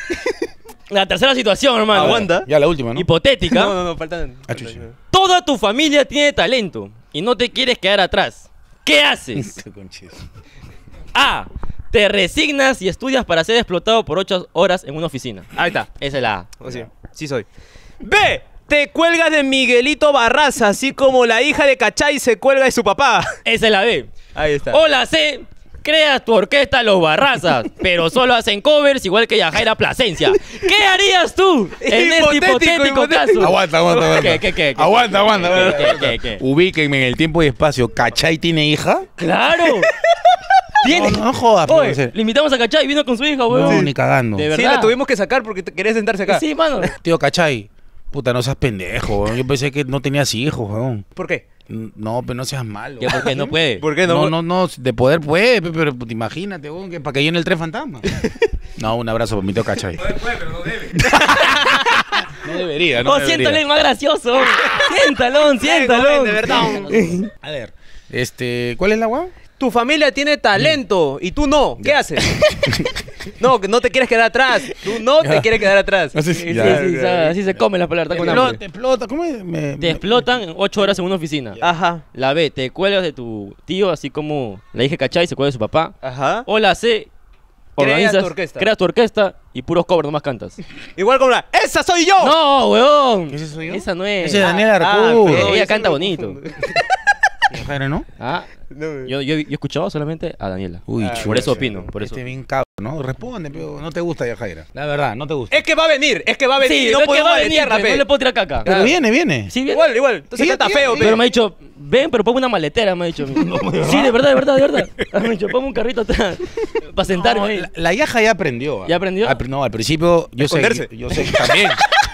La tercera situación, hermano. Aguanta. Ya la última, ¿no? Hipotética. No, no, no, faltan. Ah, chucha. Toda tu familia tiene talento y no te quieres quedar atrás. ¿Qué haces? Qué conchis. A. Te resignas y estudias para ser explotado por ocho horas en una oficina. Ahí está. Esa es la A. O sea, sí soy. B. Te cuelgas de Miguelito Barraza, así como la hija de Cachay se cuelga de su papá. Esa es la B. Ahí está. O la C. Creas tu orquesta Los Barrazas, pero solo hacen covers igual que Yajaira Plasencia. ¿Qué harías tú en este Hipotético, hipotético, hipotético. caso? Aguanta, aguanta, aguanta. ¿Qué, qué, qué, qué? Aguanta, aguanta. ¿Qué, aguanta. qué, qué, qué? Ubíquenme en el tiempo y espacio. ¿Cachay tiene hija? ¡Claro! Tiene. No, no jodas, pero Oye, en serio. le invitamos a Cachay y vino con su hija, No, weón. ni cagando. De Sí, verdad. la tuvimos que sacar porque te- quería sentarse acá. Sí, mano. Tío, Cachay. Puta, no seas pendejo, weón. Yo pensé que no tenías hijos, weón. ¿Por qué? No, pero no seas malo. ¿Qué, por qué no puede? ¿Por qué No, no, no, de poder puede, pe, pero pues, imagínate, weón, que para que llene el tren fantasma. No, un abrazo por mi tío Cachay. No debería, no Oh, debería. siéntalo, es más gracioso. Siéntalo, siéntalo. de verdad. A ver, este, ¿cuál es la guau? Tu familia tiene talento y tú no. ¿Qué haces? No, que no te quieres quedar atrás. Tú no te Ya. quieres quedar atrás. No sé si- Sí, sí, ya, sí, ya, sa- así se come la palabra, está con Te explota, hambre. te explota, ¿cómo es? Me- Te me- explotan ocho horas en una oficina. Ajá. La B, te cuelgas de tu tío, así como la hija Cachay se cuelga de su papá. Ajá. O la C, organizas, tu orquesta. creas tu orquesta y puros covers nomás cantas. Igual como la. ¡Esa soy yo! No, weón. ¿Ese soy yo? Esa no es. Ese es Daniel Ah, Arcú. pero ella yo canta siempre bonito. confundo. Yajaira, ¿no? Ah, No, yo, yo, yo he escuchado solamente a Daniela. Uy, Ah, chucha. por eso opino, por eso. Este bien cabrón, ¿no? Responde, pero no te gusta Yajaira. La verdad, no te gusta. Es que va a venir, es que va a venir. Sí, y no es que podemos va a venir, maletearla, pues, pe. no le puedo tirar caca. Pero claro. viene, viene. Sí, viene. Igual, igual. Entonces Sí, canta tiene, feo, tiene. pe. Pero me ha dicho, ven, pero ponme una maletera, me ha dicho. Sí, de verdad, de verdad, de verdad. Me ha dicho, ponme un carrito atrás para sentarme No, ahí. la, la Yaja ya aprendió. ¿ah? ¿Ya aprendió? Al pri- no, al principio yo sé, Esconderse. yo, yo sé también.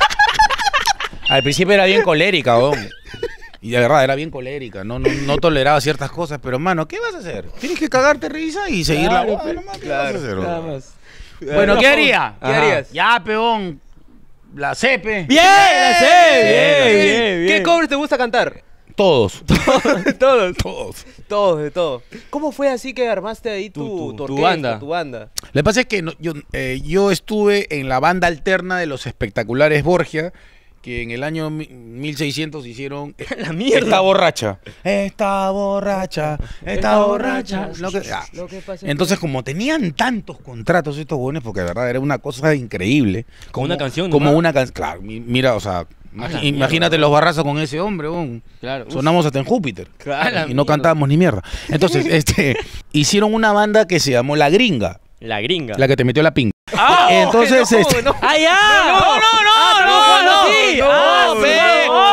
Al principio era bien colérica, weón. Y de verdad, era bien colérica, no, no, no toleraba ciertas cosas, pero mano, ¿qué vas a hacer? Tienes que cagarte risa y seguir la Claro, boda, pe- nomás, ¿qué claro, vas a hacer, weón? Nada más. Bueno, ¿qué haría? ¿Qué harías? Ya, peón, la cepe. Bien, la sé, bien, bien, bien, bien. ¿Qué covers te gusta cantar? Todos. Todos. Todos. Todos, de todo. ¿Cómo fue así que armaste ahí tu, Tu- tu- tu tu orquesta, banda? Tu banda. Lo que pasa es que no- yo, eh, yo estuve en la banda alterna de los espectaculares Borgia, que en el año mi- mil seiscientos hicieron La mierda. Está borracha. Está borracha. Está Está borracha. borracha. Lo que- ah. Lo que pasa es Entonces, como tenían tantos contratos estos buenos, porque de verdad era una cosa increíble. Como una canción Como nomás. una canción. Claro, mi- mira, o sea, A imagi- la imagínate mierda. los barrazos con ese hombre, bon. Claro. uf. Sonamos hasta en Júpiter. A la Y no mierda. cantábamos ni mierda. Entonces, este, hicieron una banda que se llamó La Gringa, La gringa. la que te metió la pinga. Ah, Entonces, no, este- no. ¡Ah, ya! No, no, no, Ah, no, no, no, sí. no, Ah, no, sí. no,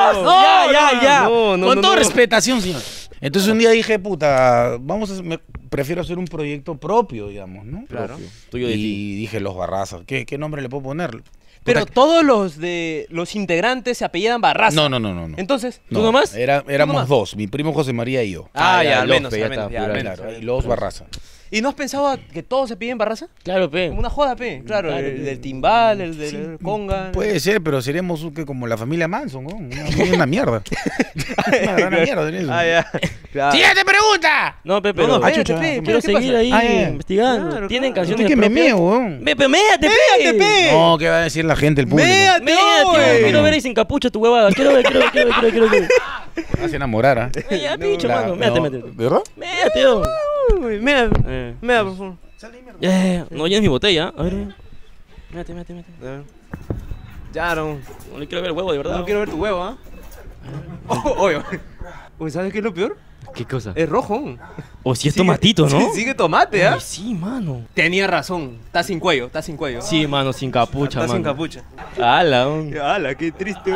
ya, ya, ya. No, no, Con no, toda no. respetación, señor. Entonces un día dije, puta, vamos a, me- prefiero hacer un proyecto propio, digamos, ¿no? Claro. Propio, tuyo de Y ti. dije, Los Barrazas. ¿Qué, qué nombre le puedo poner? Pero Puta, todos los de los integrantes se apellidan Barraza. No, no, no, no. no. Entonces, No, ¿tú nomás? Era, éramos nomás? dos, mi primo José María y yo. ah, Ah, ya, ya, al Lope, menos, ya al menos, está, ya, al plural. menos. Claro, y Los Barraza. ¿Y no has pensado que todos se piden Barraza? Claro, pe. Como una joda, pe. Claro, Claro, el pe. del timbal, el del conga. Puede ser, pero seríamos uh, que como la familia Manson, ¿no? Una, una mierda. una gran mierda en eso. Ah, ya. Claro. ¡Siguiente pregunta! No, pe, No, pero... no, Ah, espérate, chucha, pe, ¿qué Quiero ¿qué pasa? seguir ahí Ah, ya. investigando. Claro, ¿Tienen claro. canciones que me propias? meo, weón. Ve, pe, méate, pe. ¡Méate, pe! No, ¿qué va a decir la gente, el público? ¡Méate, Méate, oye! weón. Quiero ver ahí sin capucha tu huevada. Quiero ver, quiero ver, quiero ver, quiero ver, quiero ver. Me vas a enamorar, ¿ah? Eh, Ya, picho, Claro, mano. Méate, no, méate. ¿verdad? Méate, yo. Uy, Mira, Eh. mira, por favor. Ya, ya, ya. No llenes mi botella. A ver. Méate, méate, méate. Ya, no. No le quiero ver el huevo, de verdad. No quiero ver tu huevo, ¿ah? Oh, oye. Uy, ¿sabes qué es lo peor? ¿Qué cosa? Es rojo. O si es Sigue- tomatito, ¿no? Sí, sigue tomate, ¿ah? Ay, sí, mano. Tenía razón. Está sin cuello, está sin cuello. Sí, mano, sin capucha, Está mano. sin capucha. Ala, un- ¡Hala, qué triste!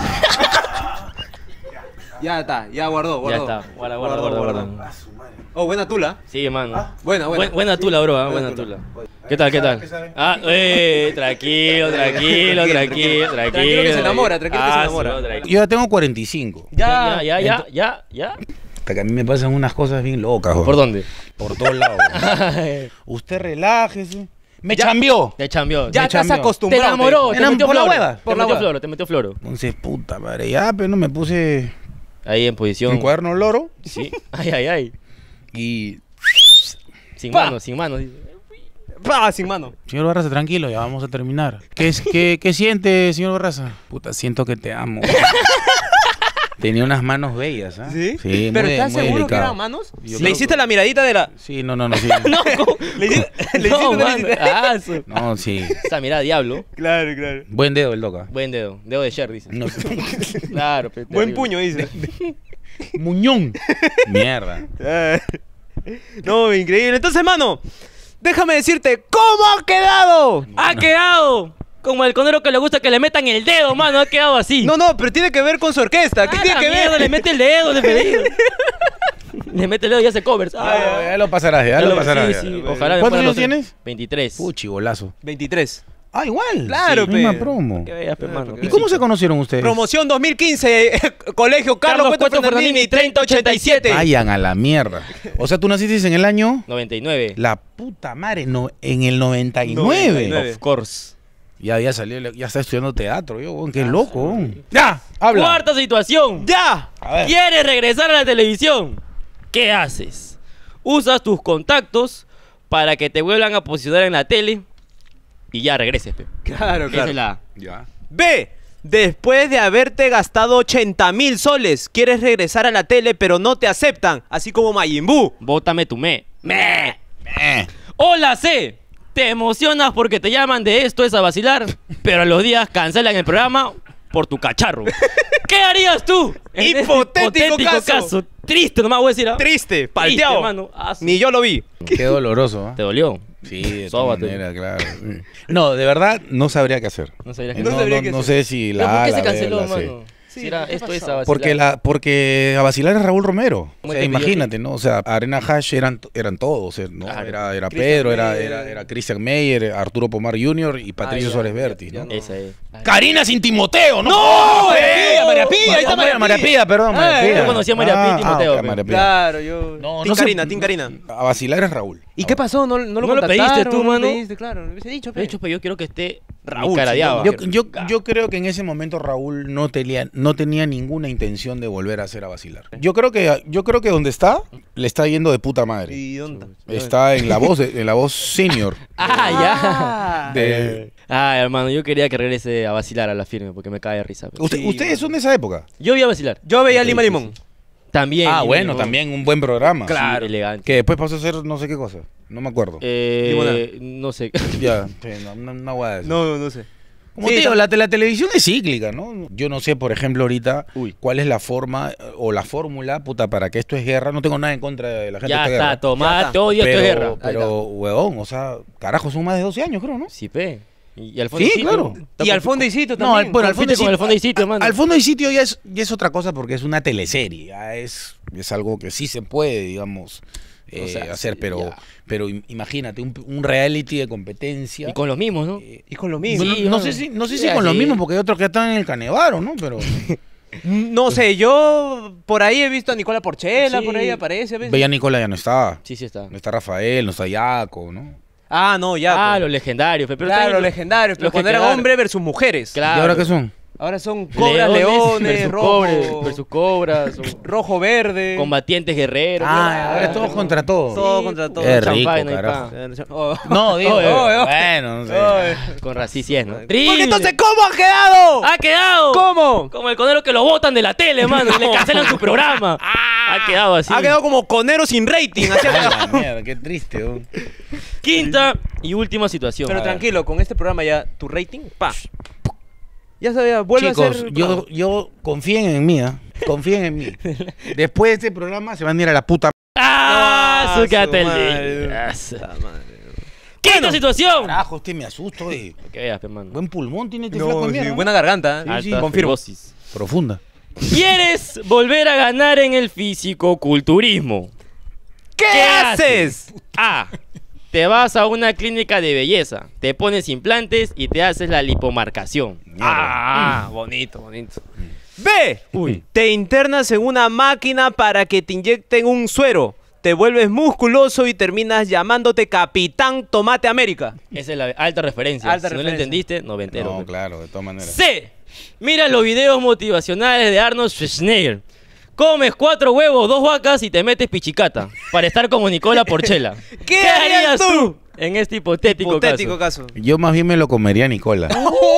Ya está, ya guardó, Ya guardó. está. Guarda, guarda, guarda, guarda. Oh, buena tula. Sí, mano. Buena, buena. Buen- Buena tula, bro, ah, buena tula. ¿Qué tal, qué tal? Ah, eh, tranquilo, tranquilo, tranquilo, tranquilo. Tranquilo que se enamora, tranquilo que se Ah, enamora. sí, tranquilo. Yo ya tengo cuarenta y cinco. Ya, ya, ya, ya, ya. Hasta que a mí me pasan unas cosas bien locas, weón. ¿Por dónde? Por todos lados. weón. Usted relájese. Me chambió. Te chambió. Ya Me estás chambeó. Te acostumbrado. enamoró, te- te metió por la floro. hueva, Te por la metió hueva. floro, te metió floro. Entonces, puta madre, ya, pero no me puse Ahí en posición. un cuaderno loro Sí. Ay, ay, ay. y... Sin Pa. mano, sin mano. ¡Pah! Sin mano. Señor Barraza, tranquilo, ya vamos a terminar. ¿Qué, es, qué, qué siente, señor Barraza? Puta, siento que te amo. Tenía unas manos bellas, ¿ah? ¿Sí? Sí, ¿Pero muy- estás muy seguro que delicado. eran manos? Yo ¿Le creo hiciste que- la miradita de la...? Sí, no, no, no, sí. No, ¿cómo? ¿Le hiciste, le No, hiciste o no le mano. hiciste? Ah, su- No, sí. Esa mirada, diablo. Claro, claro. Buen dedo el doca. Buen dedo. Dedo de Sher, dice. No. Claro, pe, Buen terrible. puño, dice. Muñón. Mierda. Ah. No, increíble. Entonces, mano, déjame decirte, ¿cómo ha quedado? Ha quedado como el conero que le gusta que le metan el dedo, mano. Ha quedado así. No, no, pero tiene que ver con su orquesta. ¿Qué Ah, tiene la que mierda, ver? Le mete el dedo, le pedido. Le mete el dedo y hace covers. Ah, Ya, ya lo pasarás, ya, ya lo lo- pasarás. sí, ya. sí, ojalá me ¿Cuántos fueran años los- tienes? veintitrés. Puchi, golazo. veintitrés. Ah, igual. Claro, sí, pe. misma promo. Que veas, pe, mano. ¿Y cómo se conocieron ustedes? Promoción dos mil quince, eh, Colegio Carlos, Carlos Cueto Cueto Fernandini, treinta ochenta y siete. Vayan a la mierda. O sea, tú naciste en el año... noventa y nueve. La puta madre, no, en el noventa y noventa y nueve. nueve. Of course. Ya, ya salió, ya está estudiando teatro, yo, weón, qué loco. weón. Ya, habla. Cuarta situación. ¡Ya! A ver. ¿Quieres regresar a la televisión? ¿Qué haces? Usas tus contactos para que te vuelvan a posicionar en la tele y ya regreses, pe. Claro, Esa es la A. Ya. B. Después de haberte gastado ochenta mil soles, quieres regresar a la tele pero no te aceptan, así como Majin Buu. Bótame tu me. Me. Eh. O la C. Te emocionas porque te llaman de esto es a vacilar, pero a los días cancelan el programa por tu cacharro. ¿Qué harías tú? en este Hipotético caso. Triste, nomás voy a decir. ¿ah? Triste, Triste, palteado. mano. Ah, su- Ni yo lo vi. Qué doloroso, ¿ah? ¿Te dolió? Sí, de todas Sóbate. maneras, claro. No, de verdad, no sabría qué hacer. No sabría qué No, No sabría no, qué no hacer. sé si ¿Pero la por A, qué la se B, canceló, la C. mano? Sí, Si era, ¿qué esto pasó? es a vacilar. Porque, la, porque a vacilar es Raúl Romero. O ¿Cómo sea, te pidió imagínate, ¿no? O sea, Arena Hash eran, eran todos. eh, ¿no? Claro. Era, era Christian Pedro, era, Meyer. era, era Christian Meyer, Arturo Pomar junior y Patricio Ah, ya, Suárez ya, Vértiz, ya ¿no? no. Esa es. Karina sin Timoteo, ¿no? ¡No! María ¡Eh! Pía, María Pía, ahí está María María Pía. Pía, perdón, María Ah, Pía. yo conocí a María Pía y Timoteo, ok, pero- María Pía. Claro, yo. No, Tin no sé. Karina, Tin Karina. A vacilar es Raúl. ¿Y qué pasó? ¿No, no lo ¿No lo pediste contactaron? tú, ¿No mano? lo pediste? Claro, lo hubiese dicho, pe. De hecho, pues yo quiero que esté Raúl, mi cara de sí, haba. Yo, yo, yo creo que en ese momento Raúl no tenía, no tenía ninguna intención de volver a hacer a vacilar. Yo creo que, yo creo que donde está, le está yendo de puta madre. ¿Y dónde? Está en la voz, de- en la voz senior. Ah, ya. De- Ah, hermano, yo quería que regrese a vacilar a la firme porque me cae de risa. pe. Usted- Sí, ustedes son de esa época. Yo voy a vacilar. Yo veía Ok, Lima sí, Limón. También. Ah, Lima bueno, Limón. también un buen programa. Claro. Sí, elegante. Que después pasó a ser no sé qué cosa. No me acuerdo. Eh, no sé. Ya, sí, no, una, una guada de eso. No, no sé. Como Sí, te digo, tam- la, te- la televisión es cíclica, ¿no? Yo no sé, por ejemplo, ahorita Uy. cuál es la forma eh, o la fórmula, puta, para que esto es guerra. No tengo nada en contra de la gente Ya de esta está, guerra. tomate, Ya está. odio esto pero, es guerra. pero, huevón, o sea, carajo, son más de doce años, creo, ¿no? Sí, pe. Y al fondo Sí, hay sitio. claro. Y al fondo y sitio No, también. al- bueno, al fondo Compite y con el sitio, fondo y sitio, mano. al fondo y sitio ya es, ya es otra cosa porque es una teleserie, ya es, es algo que sí se puede, digamos, eh, O sea, hacer, sí, pero, ya. pero im- imagínate, un, un reality de competencia. Y con los mismos, ¿no? eh, Y con lo mismo. Sí, no, no mano. sé si, no sé si Sí, con lo sí. mismo, porque hay otros que están en el Canevaro, ¿no? Pero No sé, yo por ahí he visto a Nicola Porchela, Sí. por ahí aparece a veces. Bella Nicola ya no está. Sí, sí está. No está Rafael, no está Yaco, ¿no? Ah, no, ya. Ah, pues. los legendarios. Pero Claro, también los legendarios. Pero los que cuando eran quedaron. hombres versus mujeres. Claro. ¿Y ahora qué son? Ahora son cobras, leones, versus rojo, cobres, versus cobras, son rojo, verde. combatientes guerreros. Ah, ahora es todos contra todos. Todo contra todo. Qué rico, Champagne y carajo. pa. Oh. No, digo, Oye, oye, oye. bueno, no sé. Ay. Con racismo, ¿no? Porque Terrible. entonces, ¿cómo ha quedado? ¡Ha quedado! ¿Cómo? Como el conero que lo botan de la tele, mano. Y le cancelan su programa. Ha quedado así. Ha quedado como conero sin rating. Así ha A quedado. la mierda, qué triste, ¿no? Quinta y última situación. Pero A ver. tranquilo, con este programa ya, tu rating, pa. Ya sabía, vuelve Chicos, a ser. yo, yo confíen en mí, ¿ah? Confíen en mí. Después de este programa se van a ir a la puta. ¡Ah! Ah, Su quédate su el madre. día. Puta madre. Quinta situación. Carajo, este me asusto, eh. Que veas, pe, mano. Buen pulmón tiene este No, flaco de sí, mierda, ¿no? buena garganta. ¿eh? Alta sí, confirmo. fibrosis. Profunda. ¿Quieres volver a ganar en el fisicoculturismo? ¿Qué, haces? A. Te vas a una clínica de belleza, te pones implantes y te haces la lipomarcación. Ah, bonito, bonito. B. Uy. Te internas en una máquina para que te inyecten un suero. Te vuelves musculoso y terminas llamándote Capitán Tomate América. Esa es la alta referencia. Alta si no lo referencia. entendiste, noventero. No, pe. claro, de todas maneras. C. Mira los videos motivacionales de Arnold Schwarzenegger. Comes cuatro huevos, dos vacas y te metes pichicata para estar como Nicola Porchela. ¿Qué harías tú en este hipotético, Hipotético caso? caso. Yo más bien me lo comería a Nicola.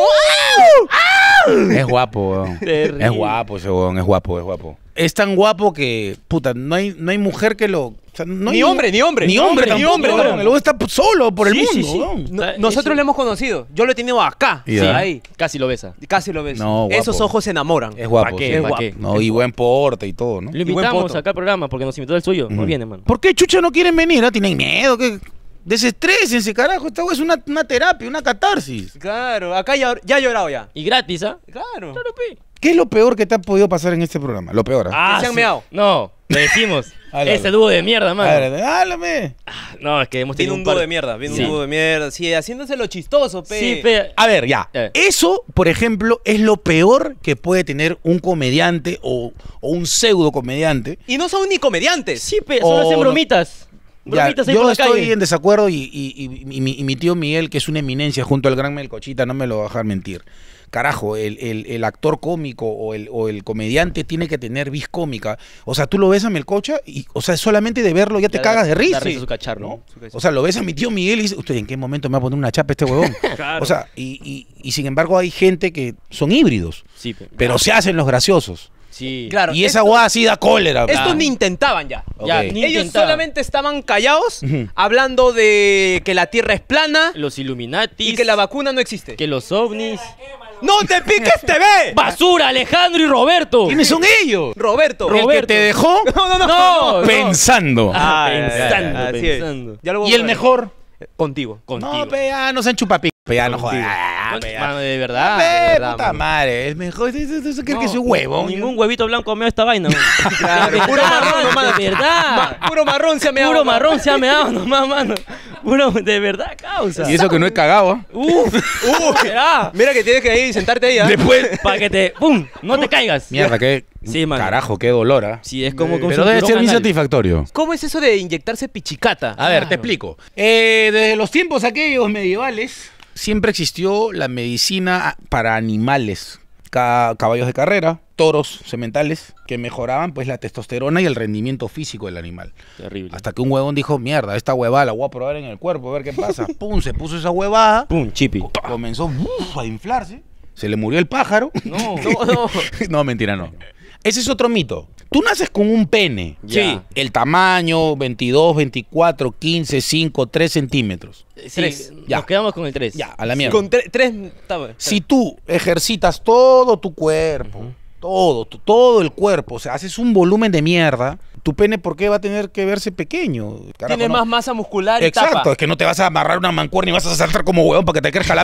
Es guapo, weón. Terrible. Es guapo ese weón, es guapo, es guapo. Es tan guapo que, puta, no hay, no hay mujer que lo... o sea, no hay Ni hombre, ni hombre, Ni ni hombre, hombre, ni tampoco, hombre, weón. no. El weón está solo por el Sí, mundo, sí, sí. weón. No- Está- nosotros eso- lo hemos conocido. Yo lo he tenido acá. Ya. Sí, ahí. Casi lo besa. Casi lo ves. No, guapo. Esos ojos se enamoran. Es guapo, ¿Pa' qué? sí. Es ¿Pa' guapo. qué? No, y buen porte y todo, ¿no? Lo Y buen invitamos poto. acá al programa porque nos invitó el suyo. No Ujú. viene, mano. ¿Por qué chucha no quieren venir? ah? ¿Tienen miedo? ¿Qué? Desestrésense, carajo. Esta weá es una, una terapia, una catarsis. Claro, acá ya, ya he llorado ya. Y gratis, ¿ah? Claro. Claro, pe. ¿Qué es lo peor que te ha podido pasar en este programa? Lo peor, ¿ah? Ah, se han sí. meado. No, lo decimos. Háblalo. Ese dúo de mierda, mano. A ver, háblame. No, es que hemos Viene tenido un par- dúo de mierda, viene Sí. un dúo de mierda. Sí, haciéndose lo chistoso, pe. Sí, pe. A ver, ya. Eh. Eso, por ejemplo, es lo peor que puede tener un comediante o, o un pseudo comediante. Y no son ni comediantes. Sí, pe. Solo Oh, hacen no. bromitas. Ya, Bromitas ahí yo por la estoy calle. en desacuerdo y, y- y- y mi, y mi tío Miguel, que es una eminencia junto al gran Melcochita, no me lo va a dejar mentir. Carajo, el, el- el actor cómico o el, o el comediante tiene que tener vis cómica. O sea, tú lo ves a Melcocha y, o sea, solamente de verlo ya te Ya cagas da- de risa. da risa su cacharro, ¿no? ¿no? O sea, lo ves a mi tío Miguel y dices, usted, ¿en qué momento me va a poner una chapa este huevón? Claro. O sea, y, y- y sin embargo hay gente que son híbridos, Sí, pe. pero se hacen los graciosos. Sí. Claro. Y esa esto- guá así da cólera. Estos Ah. ni intentaban ya. Ya, Ok. ni Ellos intentaban. solamente estaban callados, Ujú. hablando de que la Tierra es plana Los Illuminatis. y que la vacuna no existe. Que los ovnis. ¡No te piques, T V! ¡Basura, Alejandro y Roberto! ¿Quiénes son ellos? Roberto. El que Roberto. te dejó No, no, no. No, no. pensando. Ah, Ah, pensando, ah, así es. pensando. Ya lo voy a ¿Y el borrar. mejor? Contigo. Contigo. No, pe, ya no sean chupapi. Pe, ya no Contigo. jodas. Ah, Con- pe, ya. mano, de verdad. Pe, de verdad, puta mano. madre. El mejor. Eso eso crees No, que es un huevo. Ningún huevito blanco meo esta vaina, mano. Claro, De puro verdad, marrón nomás. De verdad. Ma- puro marrón se me ha Puro marrón se ha meado nomás, mano. Puro, de verdad, causa. Y eso que no he cagado, ¿ah? Uf, uf, ya. Mira que tienes que ir y sentarte ahí, ¿ah? Después. Para que te, pum, no te caigas. Mierda, qué. Sí, mano. Carajo, qué dolor, ¿ah? Sí, es como con Pero su debe ser cinturón anal. insatisfactorio. ¿Cómo es eso de inyectarse pichicata? A ver, Ah. te explico. Eh, desde los tiempos aquellos medievales, siempre existió la medicina para animales. Ca- caballos de carrera, toros sementales, que mejoraban pues la testosterona y el rendimiento físico del animal. Terrible. Hasta que un huevón dijo, mierda, esta huevada la voy a probar en el cuerpo, a ver qué pasa. Pum, se puso esa huevada, Pum, chipi. comenzó uf, a inflarse, se le murió el pájaro. No. No, no. No, mentira, no. Ese es otro mito. Tú naces con un pene. Ya. Sí. El tamaño, veintidós, veinticuatro, quince, cinco, tres centímetros. Sí, Tres. Ya. Nos quedamos con el tres. Ya, a la mierda. Con tre- tres... está bien. Si tú ejercitas todo tu cuerpo, todo, tu- todo el cuerpo, o sea, haces un volumen de mierda, tu pene, ¿por qué va a tener que verse pequeño? Carajo, Tiene no. más masa muscular y Exacto, tapa. es que no te vas a amarrar una mancuerna y vas a saltar como huevón para que te crezca la pica.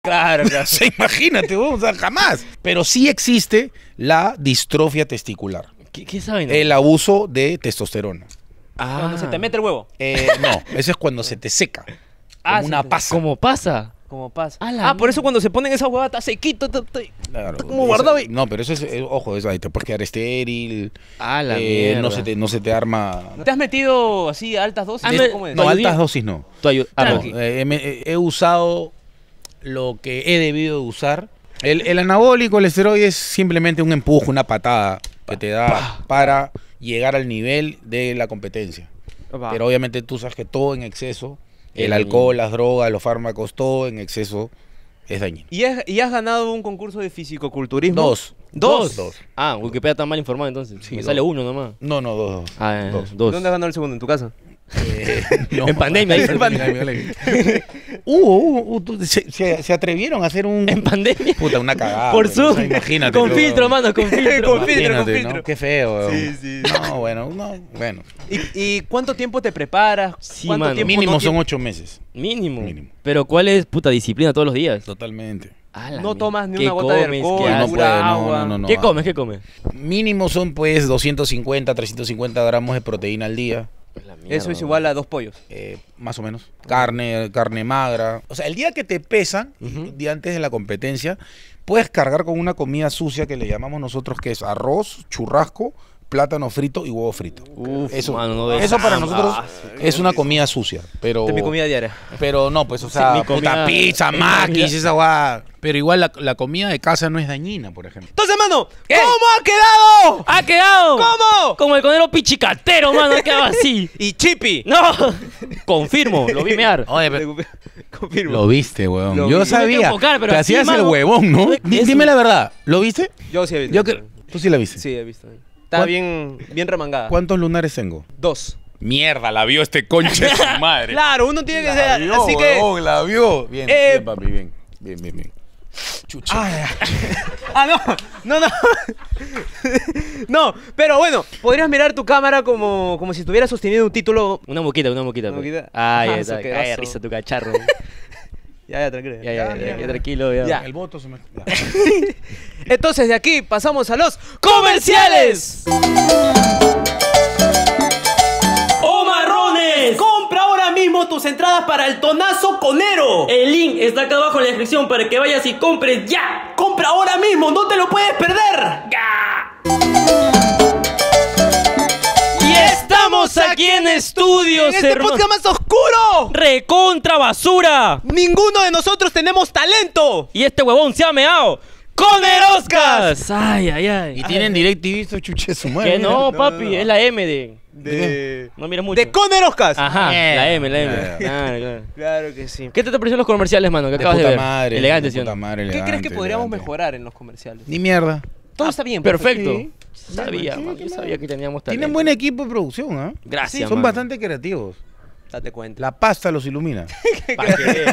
Claro, claro. O sea, imagínate, o sea, jamás. Pero sí existe la distrofia testicular. ¿Qué, qué saben? El abuso de testosterona. Ah, Cuando se te mete el huevo. Eh, no, eso es cuando se te seca. Ah, Como se una te- pasa. ¿Cómo pasa? Como pasa. A la Ah, por eso cuando se ponen esa huevada está sequito. Está, está- Claro, está como eso- guardado y... No, pero eso es, eh, ojo, eso ahí te puedes quedar estéril. A la eh, no mierda. se te, no se te arma. ¿No te has metido así a altas dosis? Ah, ¿Cómo- me- ¿Cómo es? No, yo altas digo- dosis no. Tu ayu- ah, No, no. eh, me- he usado lo que he debido de usar. El, el anabólico, el esteroide es simplemente un empujo, una patada que te da para llegar al nivel de la competencia. Va. Pero obviamente tú sabes que todo en exceso, el El- alcohol, las drogas, los fármacos, todo en exceso es dañino. ¿Y has, y has ganado un concurso de fisicoculturismo? Dos. ¿Dos? Dos. Ah, Wikipedia está mal informado entonces. Sí, Me dos. sale uno nomás. No, no, dos. dos. Ah, eh, Dos. dos. ¿Dónde has ganado el segundo? ¿En tu casa? Eh, no. En pandemia, dice. En pandemia. Hubo, hubo, hubo, tú- se, se- se atrevieron a hacer un... En pandemia. Puta, una cagada. Por güey, Zoom. o sea, imagínate. Con pero- filtro, mano, con filtro. Con filtro, Imagínate, filtro. ¿no? Qué feo. Sí, weón. sí. No, bueno, no, bueno. ¿Y, y cuánto tiempo te preparas? Sí, ¿Cuánto mano. tiempo Mínimo no son tienes- ocho meses. Mínimo. Mínimo. Pero ¿cuál es puta disciplina todos los días? Totalmente. A la No mierda. tomas ni ¿Qué una gota de comes? alcohol, ¿Qué no haces? pura puede, no, agua. no, no, no. ¿Qué comes? ¿Qué comes? Mínimo son pues doscientos cincuenta, trescientos cincuenta gramos de proteína al día. Eso es igual a dos pollos. Eh, más o menos. Carne, carne magra. O sea, el día que te pesan, Ujú. el día antes de la competencia, puedes cargar con una comida sucia que le llamamos nosotros, que es arroz, churrasco, plátano frito y huevo frito. Uf, Eso, mano, no ves. eso para Ah, nosotros ah, es una comida sucia. Pero, Esta es mi comida diaria. pero no, pues, o Sí, sea, mi puta comida- pizza, mi maquis, comida- esa guada. Pero igual la, la comida de casa no es dañina, por ejemplo. Entonces, mano, ¿Qué? ¿cómo ha quedado? ¡Ha quedado! ¿Cómo? Como el conero pichicatero, mano, ha quedado así. Y Chippy. ¡No! Confirmo, lo vi mear. Oye, pero Confirmo. lo viste, weón. Lo Yo vi. sabía. Yo me tengo que enfocar, pero Te así, hacías el mano. huevón, ¿no? Eso. Di- Dime la verdad. ¿Lo viste? Yo sí he visto. Yo creo. Tú sí la viste. Sí, he visto. Está ¿Cuán- bien, bien remangada. ¿Cuántos lunares tengo? Dos. Mierda, la vio este conche de su madre. Claro, uno tiene que La ser. vio, Así que. huevón, la vio. Bien, Eh, bien, papi, bien. Bien, bien, bien. Chucha. Ah, no, no, no. No, pero bueno, podrías mirar tu cámara como, como si estuvieras sosteniendo un título. Una moquita, una moquita. Una pe. moquita. Ay, Ah, ya está. eso, qué Ay, oso. risa tu cacharro. Ya, ya, tranquilo. Ya, ya, Ya, ya, ya. ya, tranquilo, ya. Ya. El voto se me. ya. Entonces, de aquí pasamos a los ¡Comerciales! ¡Oh, marrones! Compra ahora mismo tus entradas para el Tonazo Conero. El link está acá abajo en la descripción para que vayas y compres ya. Compra ahora mismo, no te lo puedes perder. Y estamos aquí en estudios, En este hermano. podcast más oscuro. ¡Recontra basura! Ninguno de nosotros tenemos talento. Y este huevón se ha meado con Eroscas. Ay, ay, ay. Y tienen DirecTV, esto chuche su madre. Que no, mira. papi, no, no. es la M de. De. No mira mucho. De Coneroscas. Ajá, la M, la M. Ya, ya. Claro, claro. Claro que sí. ¿Qué te, te parecieron los comerciales, mano? Que De acabas de puta ver. madre. Elegante, de ¿sí o puta no? madre, ¿Qué crees que elegante, podríamos elegante. mejorar en los comerciales? Ni mierda. Todo está bien. Perfecto. Sí. Sabía, Sí, mano, qué yo mal. sabía que teníamos talento. Tienen buen equipo de producción, ¿ah? Gracias, Son mano. bastante creativos. Date cuenta. La pasta los ilumina. Pa' que veas.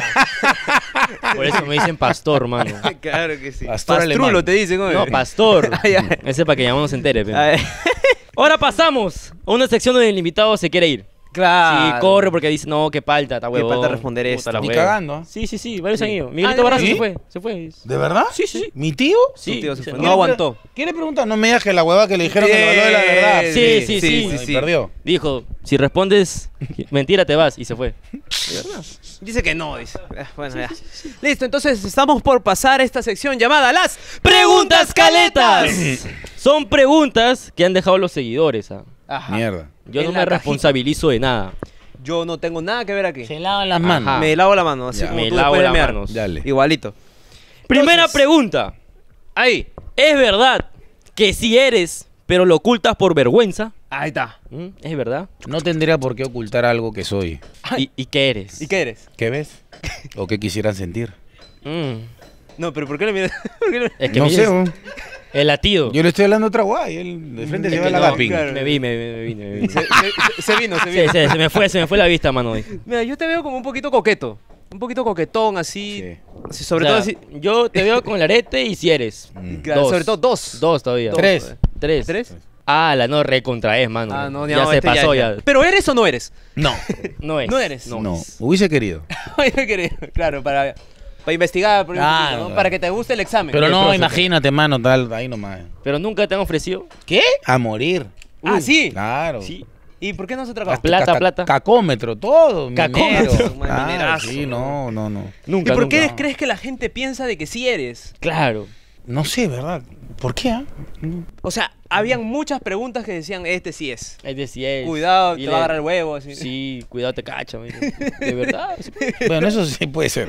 Por eso me dicen pastor, mano. Claro que sí. Pastor Pastrulo alemán. te dicen, ¿no? No, pastor. Ay, ay. Ese para que llamamos se entere, pe. Ay. Ahora pasamos a una sección donde el invitado se quiere ir. Claro. Sí, corre porque dice, no, qué palta, está Qué huevón. palta responder Puta esto. la Ni hueva. cagando, ¿ah? Sí, sí, sí, varios Sí. han ido. Miguelito Ah, Barraza ¿sí? se fue, se fue. ¿De verdad? Sí, sí, sí. ¿Mi tío? Sí, Tu tío se se fue. fue. No aguantó. ¿Quién le pregunta? No me digas que la hueva que le dijeron que le habló de la verdad. Sí, sí, sí. Ay, perdió. Dijo, si respondes mentira te vas y se fue. De verdad. Dice que no, dice. Ah, Bueno, ya. Listo, entonces estamos por pasar esta sección llamada Las Preguntas caletas. Son preguntas que han dejado los seguidores. ¿ah? Ajá. Mierda. Yo En no la me cajita. responsabilizo de nada. Yo no tengo nada que ver aquí. Se lavan las Ajá. manos. Me lavo la mano, así Ya. como Me tú lavo después de las mear. manos. Dale. Igualito. Primera Entonces- pregunta. Ahí. ¿Es verdad que si eres, pero lo ocultas por vergüenza? Ahí está. ¿Mm? ¿Es verdad? No tendría por qué ocultar algo que soy. ¿Y, y qué eres? ¿Y qué eres? ¿Qué ves? ¿O qué quisieran sentir? Mm. No, pero ¿por qué le miras? ¿Por qué le- Es que No me sé, dices- weón. el latido. Yo le estoy hablando a otra guay. Él de frente Es se que va a la no, Gaping. claro. Me vi, me, me, me vi, me vi. Se, se- se vino, se Sí, vino. sí, se me fue, se me fue la vista, mano. dije. Mira, yo te veo como un poquito coqueto. Un poquito coquetón, así. Sí. así, sobre O sea, todo así. Yo te veo con el arete y si eres. Mm. Claro, dos. sobre todo dos. Dos todavía. Dos, Tres. eh. Tres. ¿Tres? Ah, la no recontra es, mano. Ah, no, ya no, se este pasó ya. ¿Pero eres o no eres? No. No es. No eres. No, No. es. Hubiese querido. Yo quería- claro, para. Para investigar, por un Claro, poquito, ¿no? claro. Para que te guste el examen. Pero el no, profe. imagínate, mano, tal, ahí nomás. Pero nunca te han ofrecido. ¿Qué? A morir. Ah, ¿sí? Claro. Sí. ¿Y por qué no se trabajó? Hasta- Plata, hasta plata. Cacómetro, todo. Cacómetro. minero. Man, Claro, minerazo. sí, no, no, no. Nunca, ¿Y por qué nunca. crees que la gente piensa de que sí eres? Claro. No sé, ¿verdad? ¿Por qué? ah? O sea, habían muchas preguntas que decían, este sí es. Es decir, Cuidado, y te le- va a agarrar el huevo. Así. Sí, cuidado, te cacha. mira. De verdad. sí. Bueno, eso sí puede ser.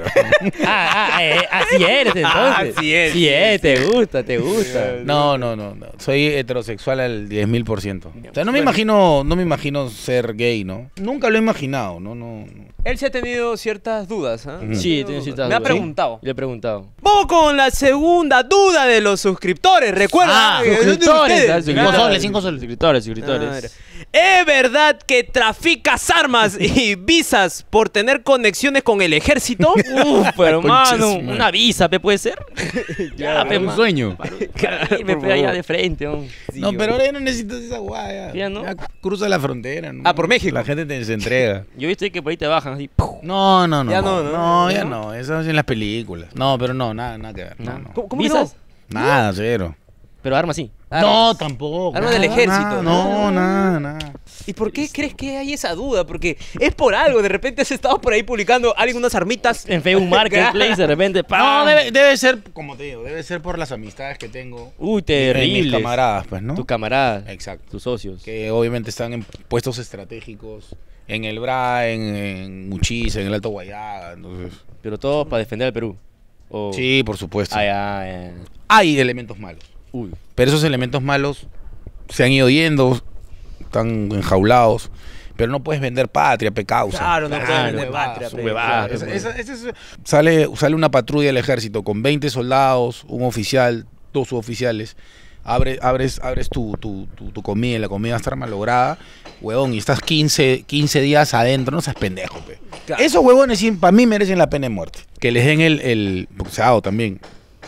Ah, ah, eh, así eres entonces. Ah, así es, Sí sí es, te gusta, te gusta. No, no, no, no. Soy heterosexual al diez mil por ciento. O sea, no me Bueno. imagino, no me imagino ser gay, ¿no? Nunca lo he imaginado, no, no. no. Él se ha tenido ciertas dudas, ¿ah? Ujú. Sí, tiene ciertas Me ha dudas. preguntado. Le he preguntado. Vamos con la segunda duda de los suscriptores. Recuerda. Ah, que es de Suscriptores, ustedes. ah, Cinco suscriptores. soles, cinco soles. Suscriptores, suscriptores. Claro. ¿Es verdad que traficas armas y visas por tener conexiones con el ejército? Uf, pero hermano, Concha su una visa, pe, ¿puede ser? ya, pe, un man. sueño. Para irme, por pe, allá favor. de frente, hombre. No, pero ahora ya no necesitas esa guaya. Ya no. Cruza la frontera, ¿no? Ah, por México. La gente te, se entrega. Yo he visto que por ahí te bajan así. ¡puf! No, no, no. Ya no, no, no, ¿no? ya ¿No? no. Eso es en las películas. No, pero no, nada, nada que ver. No, No. no. ¿Cómo, cómo que ¿Visas? no? Nada, cero. Pero armas sí. No, Armas. tampoco. Armas del nada, ejército. nada, no, nada, nada. ¿Y por qué crees que hay esa duda? Porque es por algo. De repente has estado por ahí publicando algunas armitas. En Facebook Marketplace, de repente. No, ¡pam! debe, debe ser, como te digo, debe ser por las amistades que tengo. Uy, de mis terrible. camaradas, pues, ¿no? Tus camaradas. Exacto. Tus socios. Que obviamente están en puestos estratégicos. En el B R A, en, en Muchis, en el Alto Guayaga. Entonces. Pero todo para defender al Perú. O- Sí, por supuesto. Ah, ya, ya. Hay elementos malos. Uy. Pero esos elementos malos se han ido yendo, están enjaulados. Pero no puedes vender patria, pecausa. Claro, no Claro, pueden vender huevadas, patria. son pe. huevadas. Esa- esa- esa es- sale, sale una patrulla del ejército con veinte soldados, un oficial, dos suboficiales. Abre, abres abres tu, tu, tu, tu comida y la comida está malograda, huevón, y estás quince, quince días adentro, no seas pendejo, pe. Claro. Esos huevones sí, para mí merecen la pena de muerte. Que les den el, el porque se ha dado también,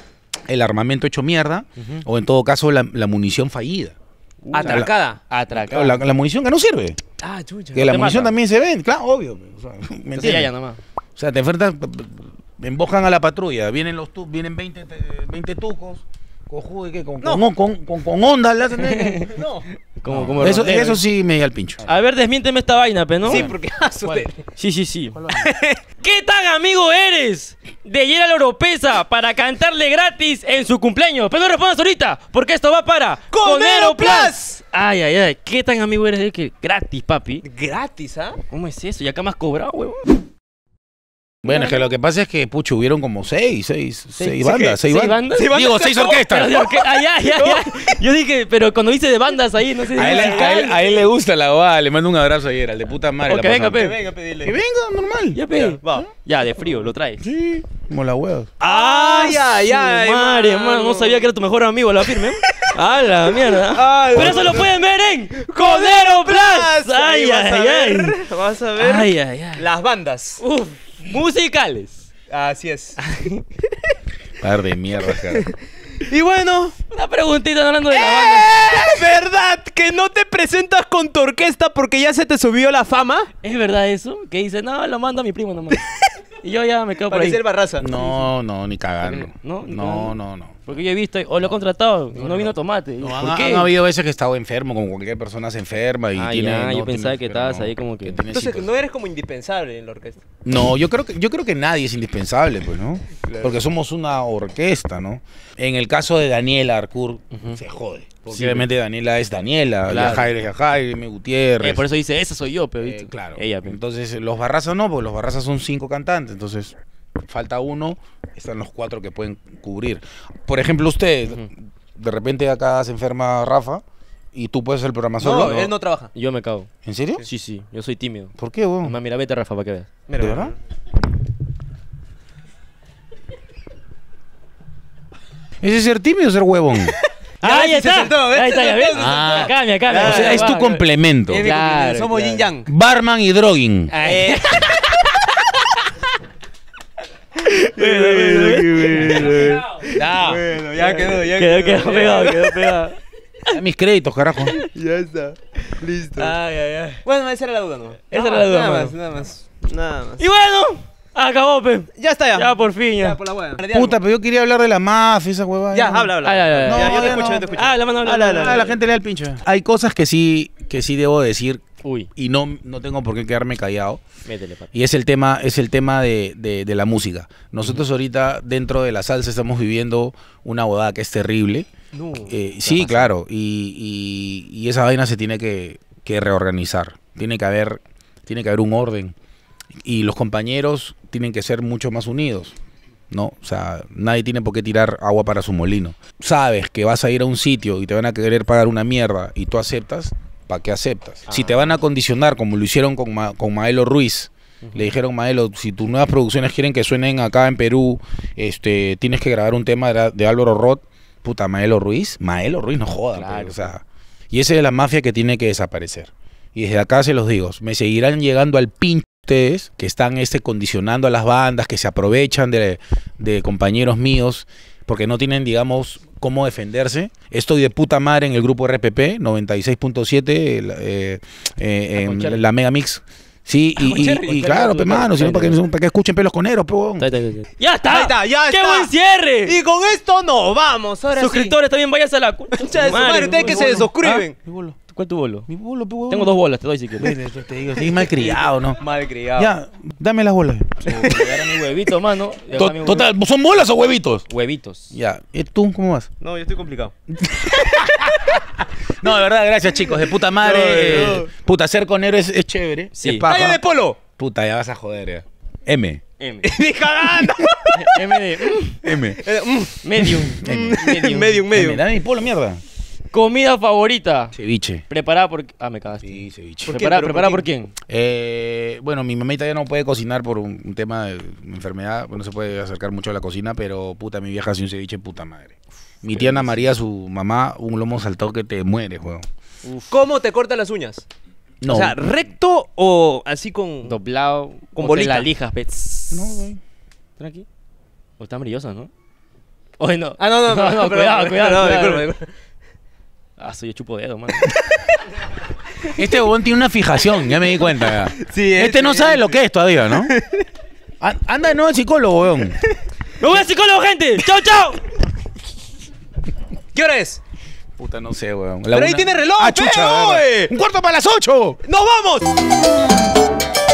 el armamento hecho mierda, Ujú. o en todo caso la, la munición fallida. Atracada. Atracado. La, la munición que no sirve. Ah, chucha. Que la te munición mata. también se vende, claro, obvio. pe. O sea, ¿me Sí, entiendes? ya, ya, nomás. O sea, te enfrentas, embojan a la patrulla, vienen los tu, vienen veinte, te- veinte tucos, cojudo y qué, con, No. con, con, con, con ondas, le hacen- No. Como, No, como eso, rondero. eso sí me da el pincho. A ver, desmiénteme esta vaina, pe, ¿no? Sí, porque ah, su- Sí, sí, sí. ¿Qué tan amigo eres de Gerald Oropesa para cantarle gratis en su cumpleaños? Pero no respondas ahorita, porque esto va para Conero Plus. Ay, ay, ay. ¿Qué tan amigo eres de él que gratis, papi? Gratis, ¿ah? ¿Cómo es eso? ¿Y acá me has cobrado, huevón? Bueno, es que lo que pasa es que, pucho, hubieron como seis, seis, seis ¿sí bandas, qué? seis, ¿Seis bandas. bandas? ¿Seis bandas? Digo, seis orquestas. Pero de orque- Ay, ay, ay, ay. Yo dije, pero cuando dice de bandas ahí, no sé si A él, musical. a, él, a él le gusta la boda, le mando un abrazo ayer, al de puta madre. O la que venga, pasamos. pe. Venga, pedirle. Que venga, normal. Ya, pe. Ya, va. Ya, de frío, lo traes. Sí, como la hueva. Ay, ay, ay. Madre, mano. hermano, no sabía que era tu mejor amigo, la firme. A la mierda. Ay, Pero eso lo pueden ver en Conero Plus. Ahí Ay, vas a ay, ver, ay. Vas a ver. Ay, ay, ay. Las bandas. Uf, musicales. Así es. Par de mierda, cara. Y bueno, Una preguntita hablando de la banda. ¿es verdad que no te presentas con tu orquesta porque ya se te subió la fama? ¿Es verdad eso? Que dice, no, lo mando a mi primo nomás. Y yo ya me quedo por ahí. Parecer Barraza. No, no, ni cagando. ¿No? Ni No, cagando. no, no. Porque yo he visto, o lo he contratado, no, vino tomate. No, ¿Por han, qué? han habido veces que he estado enfermo, como cualquier persona se enferma y Ah, tiene. ya, no, yo pensaba tiene- que pero estabas ahí como que- tiene Entonces citas. no eres como indispensable en la orquesta. No, yo creo que yo creo que nadie es indispensable, pues, ¿no? Porque somos una orquesta, ¿no? En el caso de Daniela Arcourt, Ujú. se jode. Porque Sí, obviamente Daniela es Daniela, Claro. Yajaira es Yajaira, M. Gutiérrez. Eh, por eso dice, esa soy yo, pero Eh, ¿viste? claro. Ella, pe. Entonces, los Barrazas no, porque los Barrazas son cinco cantantes, entonces falta uno, están los cuatro que pueden cubrir. Por ejemplo, usted, Ujú. de repente acá se enferma Rafa y tú puedes hacer el programa No, solo. él no trabaja. Yo me cago. ¿En serio? Sí, sí, yo soy tímido. ¿Por qué, weón? Además, mira, vete, Rafa, para que veas. Mira, ¿De verdad? ¿Ese es ser tímido o ser huevón? Ya, ahí sí, está. se sentó, ¿ves? Ahí está, Se ya sentó, ves. se Ah. Acá, acá, acá. O sea, es tu complemento. Es mi Claro, complemento. Somos claro. yin yang. Barman y droguing. Ay. Ya. Bueno, ya quedó, ya Quedó, quedó pegado, quedó pegado. Da mis créditos, carajo. Ya está. Listo. Ay, ay, ay. Bueno, esa era la duda, ¿no? Esa Nada era la duda, Nada mano. más, nada más. Nada más. Y bueno, Acabó, pe. Ya está, ya. Ya, por fin, ya. Ya, por la hueá. Puta, pero yo quería hablar de la mafia, esa huevada. Ya, no. habla, habla. Ah, ya, ya, ya. No, Ya, yo te ya escucho, no. yo te escucho. Ah, la mano, la Habla, mano. habla, Ah, la gente le da el pincho. Hay cosas que sí, que sí debo decir Uy, y no, no tengo por qué quedarme callado. métele, papi. Y es el tema, es el tema de, de- de la música. Nosotros ahorita dentro de la salsa estamos viviendo una boda que es terrible. No. Eh, sí, claro. Y, y- y esa vaina se tiene que, que reorganizar. Tiene que haber, tiene que haber un orden. Y los compañeros tienen que ser mucho más unidos. ¿No? O sea, nadie tiene por qué tirar agua para su molino. Sabes que vas a ir a un sitio y te van a querer pagar una mierda y tú aceptas, ¿para qué aceptas? Si te van a condicionar como lo hicieron con, Ma- con Maelo Ruiz, le dijeron, Maelo, si tus nuevas producciones quieren que suenen acá en Perú, este, tienes que grabar un tema de, de Álvaro Roth, puta, Maelo Ruiz, Maelo Ruiz, no jodan, Claro, pues, o sea, y esa es la mafia que tiene que desaparecer. Y desde acá se los digo, me seguirán llegando al pinche ustedes que están este, condicionando a las bandas, que se aprovechan de, de compañeros míos, porque no tienen, digamos, cómo defenderse. Estoy de puta madre en el grupo R P P, noventa y seis punto siete, el, eh, eh, con en Cherry. la Mega Mix. Sí, y, con y- Cherry, y con Cherry, claro, con pe Cherry. mano, sino para que, para que escuchen pelos coneros, pe huevón. Ahí está, ahí está. ¡Ya está! Ahí está, ya ¡Qué está. buen cierre! Y con esto nos vamos. Ahora Suscriptores también, váyanse a la concha de Concha de su madre, ustedes que se desuscriben. Mi bolo, ¿Cuál tu bolo? mi bolo, pe huevón. Tengo dos bolas, te doy si quieres. Te, te digo, sí, malcriado, ¿no? Mal criado. Ya, dame las bolas. Agarra mi huevito, mano. y agarra To- mi Total, ¿son bolas o huevitos? huevo- Huevitos. Ya, ¿y tú cómo vas? No, yo estoy complicado. No, de verdad, gracias chicos, de puta madre. No, eh, no. Puta, ser conero es, es chévere. Sí. Es paja. ¡Talla de polo! Puta, ya vas a joder ya. M. M. ¡Ni cagando! M de M. Eh, mm, medium. M. Medium, medium, M. medium. Dame mi polo, mierda. Comida favorita. Ceviche. Preparada por... Ah, me cagaste. Sí, ceviche. ¿Por qué? ¿Preparada, ¿Pero por preparada qué? por quién? Eh, bueno, mi mamita ya no puede cocinar por un, un tema de enfermedad, no se puede acercar mucho a la cocina, pero puta, mi vieja hace un ceviche puta madre. Mi tía Ana María, su mamá, un lomo saltado que te mueres, weón. ¿Cómo te cortas las uñas? No. O sea, ¿recto o así con...? Doblado. Con o te bolita. la lijas, pe. No, güey. Tranqui. O están brillosas, ¿no? Oye, no. Ah, no, no, no. no, perdón, cuidado, perdón, cuidado, perdón, cuidado. disculpa, disculpa. Ah, soy yo chupo dedo, mano. Este huevón tiene una fijación, ya me di cuenta. Ya. Sí, este es- no sabe lo que es todavía, ¿no? A- Anda de nuevo al psicólogo, weón. ¡Me voy al psicólogo, gente! ¡Chao, chao! ¿Qué hora es? Puta, no sé, weón. Pero ahí tiene reloj, ¡Ah, pe, chucha! oe. ¿verdad? ¡Un cuarto para las ocho! ¡Nos vamos!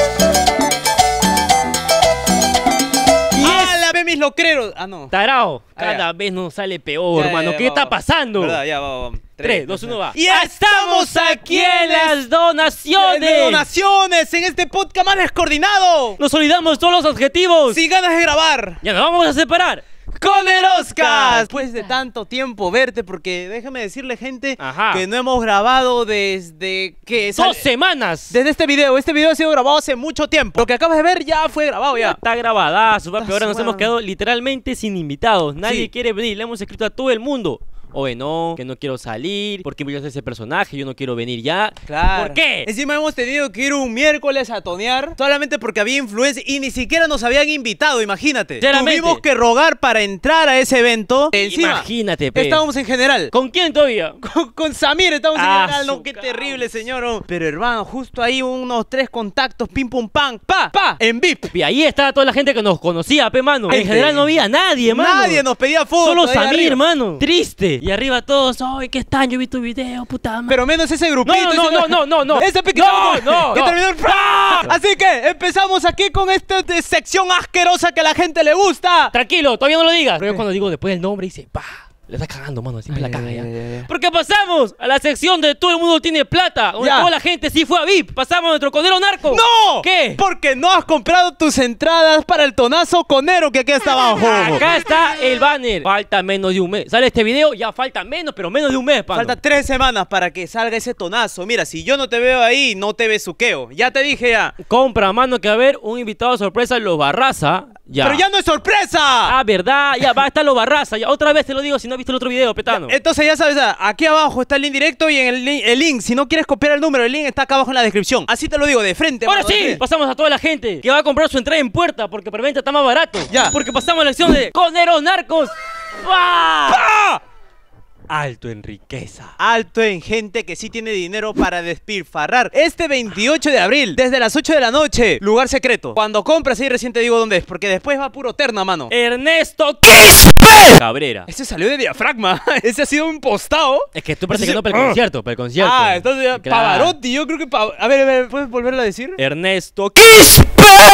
¡Ah, la ve mis locreros! Ah, no. Tarao, Ah, cada ya. vez nos sale peor, Ya, hermano. ya, ¿Qué va, está va. pasando? Verdad, ya, va, va. tres, dos, uno, va. Y estamos aquí en las las donaciones. de donaciones en este podcast más descoordinado. Nos olvidamos todos los adjetivos. Sin ganas de grabar. Ya nos vamos a separar. Con el Oscar. Después de tanto tiempo verte, porque déjame decirle, gente, Ajá. que no hemos grabado desde que Dos sale- semanas. Desde este video. Este video ha sido grabado hace mucho tiempo. Lo que acabas de ver ya fue grabado Ya ya. está grabadazo, papi. Está Ahora nos suave. hemos quedado literalmente sin invitados. Nadie Sí. quiere venir. Le hemos escrito a todo el mundo. Oye, no, que no quiero salir. ¿Por qué me ese personaje? Yo no quiero venir ya. Claro. ¿Por qué? Encima hemos tenido que ir un miércoles a tonear solamente porque había influencia y ni siquiera nos habían invitado, imagínate. Sinceramente. Tuvimos que rogar para entrar a ese evento. Encima, Imagínate, pe. estábamos en general. ¿Con quién todavía? Con, con Samir estamos en Ah, general. No, su qué causa. terrible, señor. oh. Pero hermano, justo ahí unos tres contactos, pim pum pam, pa, pa, en V I P. Y ahí estaba toda la gente que nos conocía, pe, mano. En Gente. general no había nadie, mano. Nadie nos pedía fotos. Solo ahí Samir, arriba. hermano. Triste. Y arriba todos, ay, ¿qué están? Yo vi tu video, puta madre. Pero menos ese grupito. No, no, ese- no, no, no, no. Ese pe- que No, terminó- no, que no. terminó en- Así que empezamos aquí con esta eh, sección asquerosa que a la gente le gusta. Tranquilo, todavía no lo digas. Pero yo cuando digo después del nombre dice, pa, le está cagando, mano, siempre la caga ya. Porque pasamos a la sección de todo el mundo tiene plata, donde Ya. toda la gente sí fue a V I P. Pasamos a nuestro conero narco. ¡No! ¿Qué? Porque no has comprado tus entradas para el tonazo conero que aquí está abajo. Acá está el banner. Falta menos de un mes. Sale este video, ya falta menos, pero menos de un mes, pano. Falta tres semanas para que salga ese tonazo. Mira, si yo no te veo ahí, no te besuqueo. Ya te dije ya. Compra, mano, que va a haber un invitado sorpresa en Los Barraza. Ya. Pero ya no es sorpresa. Ah, verdad, ya va a estar Los Barraza. Ya, otra vez te lo digo si no has visto el otro video, petano. Entonces ya sabes, ah, aquí abajo está el link directo y en el, link- el link, si no quieres copiar el número, el link está acá abajo en la descripción. Así te lo digo, de frente. Ahora mano, de sí, frente. pasamos a toda la gente que va a comprar su entrada en puerta porque preventa está más barato. Ya. Porque pasamos a la acción de Coneros Narcos. ¡Ah! ¡Ah! alto en riqueza. Alto en gente que sí tiene dinero para despilfarrar. Este veintiocho de abril, desde las ocho de la noche, lugar secreto. Cuando compras ahí recién te digo dónde es, porque después va puro terna, mano. Ernesto Quispe Cabrera. Ese salió de diafragma. Ese ha sido impostado. Es que tú parece que no para el concierto, para el concierto. Ah, entonces ya, Claro. Pavarotti, yo creo que... Pa- a ver, a ver, ¿puedes volverlo a decir? Ernesto Quispe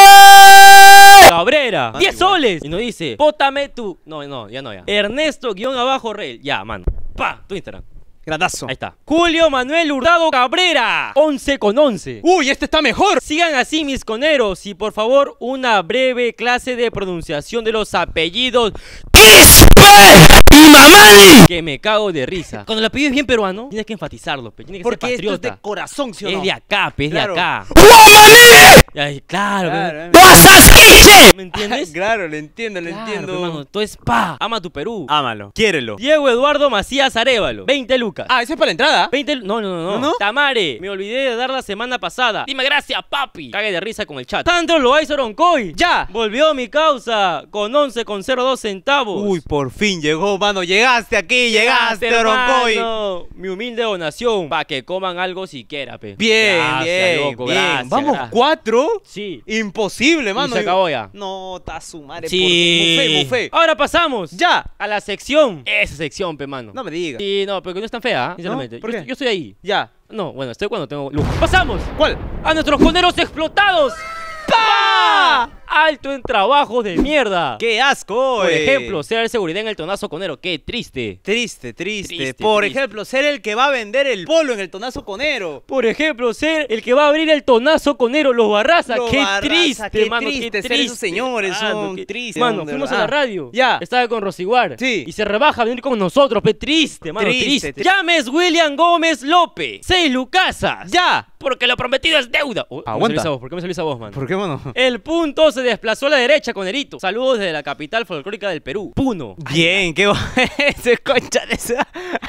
Cabrera. Ah, diez igual. soles. Y nos dice, pótame tú. No, no, ya no, ya. Ernesto guión abajo Rey. Ya, mano. Pa, tu Instagram. Grandazo. Ahí está. Julio Manuel Hurtado Cabrera. once con once. Uy, este está mejor. Sigan así, mis coneros. Y por favor, una breve clase de pronunciación de los apellidos. ¡Quispe! ¡Y mamani! Que me cago de risa. Cuando el apellido es bien peruano, tienes que enfatizarlo, pe. Tiene que Porque ser esto es patriota. de corazón, ¿sí o no? Es de acá, pe, es Claro. de acá. Ay, claro, Claro, pe. eh. ¿Me entiendes? Claro, lo entiendo, lo Claro, entiendo. pe, mano. Todo es pa. Ama tu Perú. Ámalo. Quiérelo. Diego Eduardo Macías Arevalo. veinte lucas. Ah, ese es para la entrada. veinte lu- No, no, no, no. ¿No, no? Tamare, me olvidé de dar la semana pasada. Dime gracias, papi. Cague de risa con el chat. Sandro Loaiza Oroncoy. Ya. Volvió mi causa con once con cero dos centavos. Uy, por fin llegó, mano. Llegaste aquí, llegaste, Oroncoy. hermano. Mi humilde donación. Pa' que coman algo siquiera, pe. Bien, Gracias, bien, loco, bien. gracias, Vamos, gracias. cuatro. Sí. Imposible, mano. se acabó ya. No, está su madre. Sí. Por... Mufé, mufé. Ahora pasamos. Ya. A la sección. Esa sección, pe, mano. No me digas. Sí, no, pero que no es tan fea, ¿eh? Sinceramente. ¿Por yo, qué? yo estoy ahí. Ya. No, bueno, estoy cuando tengo luz. ¡Pasamos! ¿Cuál? ¡A nuestros coneros explotados! ¡Pa! ¡Alto en trabajo de mierda! ¡Qué asco! Por eh. ejemplo, ser el seguridad en el tonazo conero. ¡Qué triste! Triste, triste, Triste, Por triste. ejemplo, ser el que va a vender el polo en el tonazo conero. Por ejemplo, ser el que va a abrir el tonazo conero, los Barraza. Los ¡Qué Barraza, triste, qué mano! triste ¡Qué ser triste! esos señores, son qué- tristes, Mano, de fuimos a verdad. la radio. Ya. Estaba con Rosiguar. Sí. Y se rebaja a venir con nosotros, pe. Triste, mano. Triste, Triste. triste. Llames William Gómez López. Seis lucasas. ¡Ya! Porque lo prometido es deuda. Oh, ¿por qué me Aguanta. salió esa voz? ¿Por qué me salió esa voz, mano? ¿Por qué, mano? El punto se desplazó a la derecha, conerito. Saludos desde la capital folclórica del Perú, Puno. Bien, qué bueno. Ese concha de esa.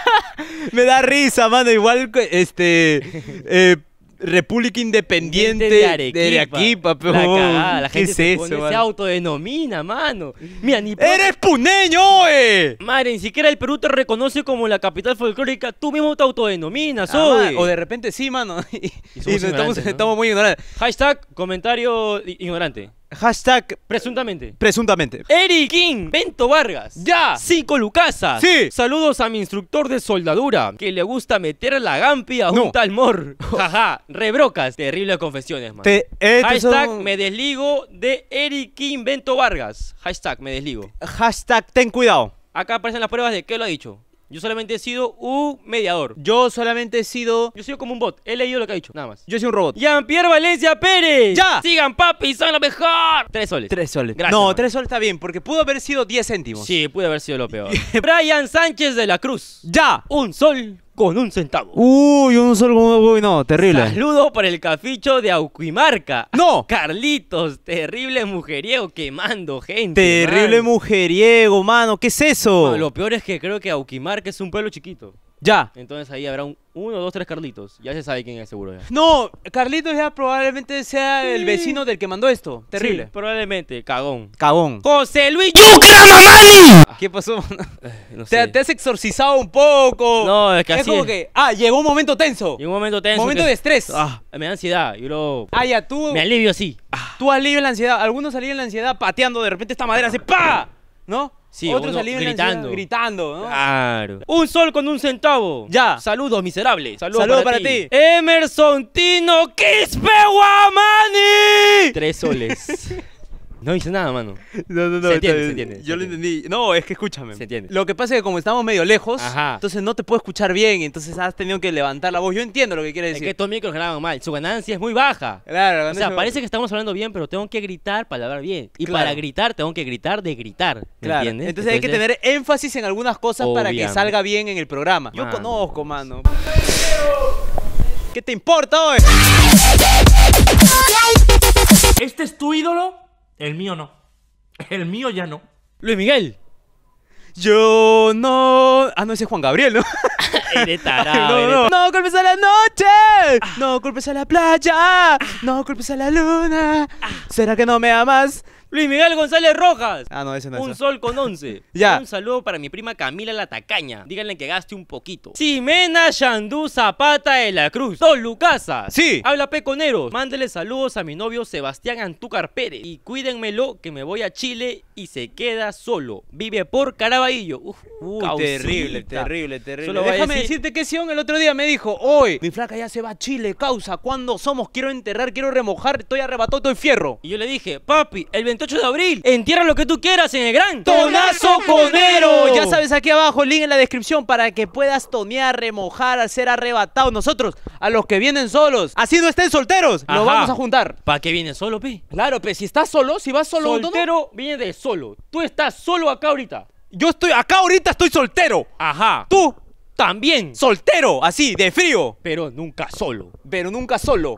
Me da risa, mano. Igual, que, este. eh, República Independiente de Arequipa. de Arequipa, pero. La cagada, la ¿Qué gente es se, eso, pone- se mano? autodenomina, mano. Mira, ni pro- ¡Eres puneño, eh! Madre, ni siquiera el Perú te reconoce como la capital folclórica. Tú mismo te autodenominas, Ah, hoy. o de repente sí, mano. Y, Y y somos no estamos, ignorantes, ¿no? estamos muy ignorantes. Hashtag comentario i- ignorante. Hashtag Presuntamente. presuntamente. Eric King, Bento Vargas. ¡Ya! Cinco lucasas. Sí. Saludos a mi instructor de soldadura, que le gusta meter la gampi a No. un tal mor. Jaja, rebrocas. Terribles confesiones, man. Te, estos Hashtag son- me desligo de Eric King Bento Vargas. Hashtag me desligo. Hashtag ten cuidado. Acá aparecen las pruebas de que lo ha dicho. Yo solamente he sido un mediador. Yo solamente he sido. Yo he sido como un bot. He leído lo que ha dicho, nada más. Yo soy un robot. Jean-Pierre Valencia Pérez. ¡Ya! Sigan, papi, son lo mejor. Tres soles. Tres soles. Gracias, no, mano. tres soles está bien, porque pudo haber sido diez céntimos. Sí, puede haber sido lo peor. Brian Sánchez de la Cruz. ¡Ya! Un sol con un centavo. Uy, un sol. Uy, no, terrible. Saludo para el caficho de Auquimarca. ¡No! Carlitos, terrible mujeriego quemando gente. Terrible mano. mujeriego, mano. ¿Qué es eso? Bueno, lo peor es que creo que Auquimarca es un pueblo chiquito. Ya. Entonces ahí habrá un, uno, dos, tres Carlitos. Ya se sabe quién es seguro ya. No, Carlitos ya probablemente sea el vecino del que mandó esto. Terrible. Sí, probablemente, cagón. Cagón. José Luis Yucra Mamani. ¿Qué pasó, mano? No Te, sé. te has exorcizado un poco. No, es que Es así como es. que. Ah, llegó un momento tenso. Y un momento tenso. Momento que- de estrés. Ah, me da ansiedad. Yo lo... Ah, ya, tú. Me alivio así. Tú alivias la ansiedad. Algunos alivian la ansiedad pateando de repente esta madera hace ¡pa! ¿No? Sí, Otros uno alivian la gritando. ansiedad gritando, ¿no? Claro. Un sol con un centavo. Ya. Saludos, miserables. Saludos, Saludos para, para ti. ti. Emerson Tino Quispe Guamani. Tres soles. No dice nada, mano. No, no, no. Se está entiende, bien. se entiende, Yo se lo entiende. entendí. No, es que escúchame. Se entiende. Lo que pasa es que como estamos medio lejos, Ajá. entonces no te puedo escuchar bien, entonces has tenido que levantar la voz. Yo entiendo lo que quieres Es decir. que estos micros graban mal. Su ganancia es muy baja. Claro, O sea, parece que estamos hablando bien, pero tengo que gritar para hablar bien. Y Claro. para gritar, tengo que gritar de gritar. ¿Me Claro. entiendes? Entonces, hay que tener énfasis en algunas cosas para que Obviamente. salga bien en el programa. Yo Mano. conozco, mano. ¿Qué te importa, hoy? ¿Este es tu ídolo? El mío no. El mío ya no. Luis Miguel. Yo no. Ah, no, ese es Juan Gabriel, ¿no? Eres tarado, no, eres no. No culpes a la noche. No culpes a la playa. No culpes a la luna. ¿Será que no me amas? Luis Miguel González Rojas. Ah, no, ese no es. Un sol con once. Ya. Un saludo para mi prima Camila La Tacaña. Díganle que gaste un poquito. Ximena Shandú Zapata de la Cruz. Dos Lucasas. Sí. Habla Peconeros. Mándele saludos a mi novio Sebastián Antúcar Pérez. Y cuídenmelo que me voy a Chile y se queda solo. Vive por Caraballo. Uf, Uy, causita. terrible, terrible, terrible. Solo voy a Déjame decir- decirte que Sion el otro día me dijo, hoy mi flaca ya se va a Chile, causa, ¿cuándo somos? Quiero enterrar, quiero remojar, estoy arrebatado, estoy fierro. Y yo le dije, papi, el veintiocho de abril, entierra lo que tú quieras en el gran ¡Tonazo Conero! Ya sabes, aquí abajo, link en la descripción para que puedas tonear, remojar, ser arrebatado. Nosotros, a los que vienen solos, así no estén solteros, Ajá. nos vamos a juntar. ¿Para qué vienes solo, pi? Claro, pero si estás solo, si vas solo, ¿no? Soltero viene de solo. Tú estás solo acá ahorita. Yo estoy acá ahorita, estoy soltero. Ajá. Tú, También. soltero, así, de frío, Pero nunca solo. pero nunca solo.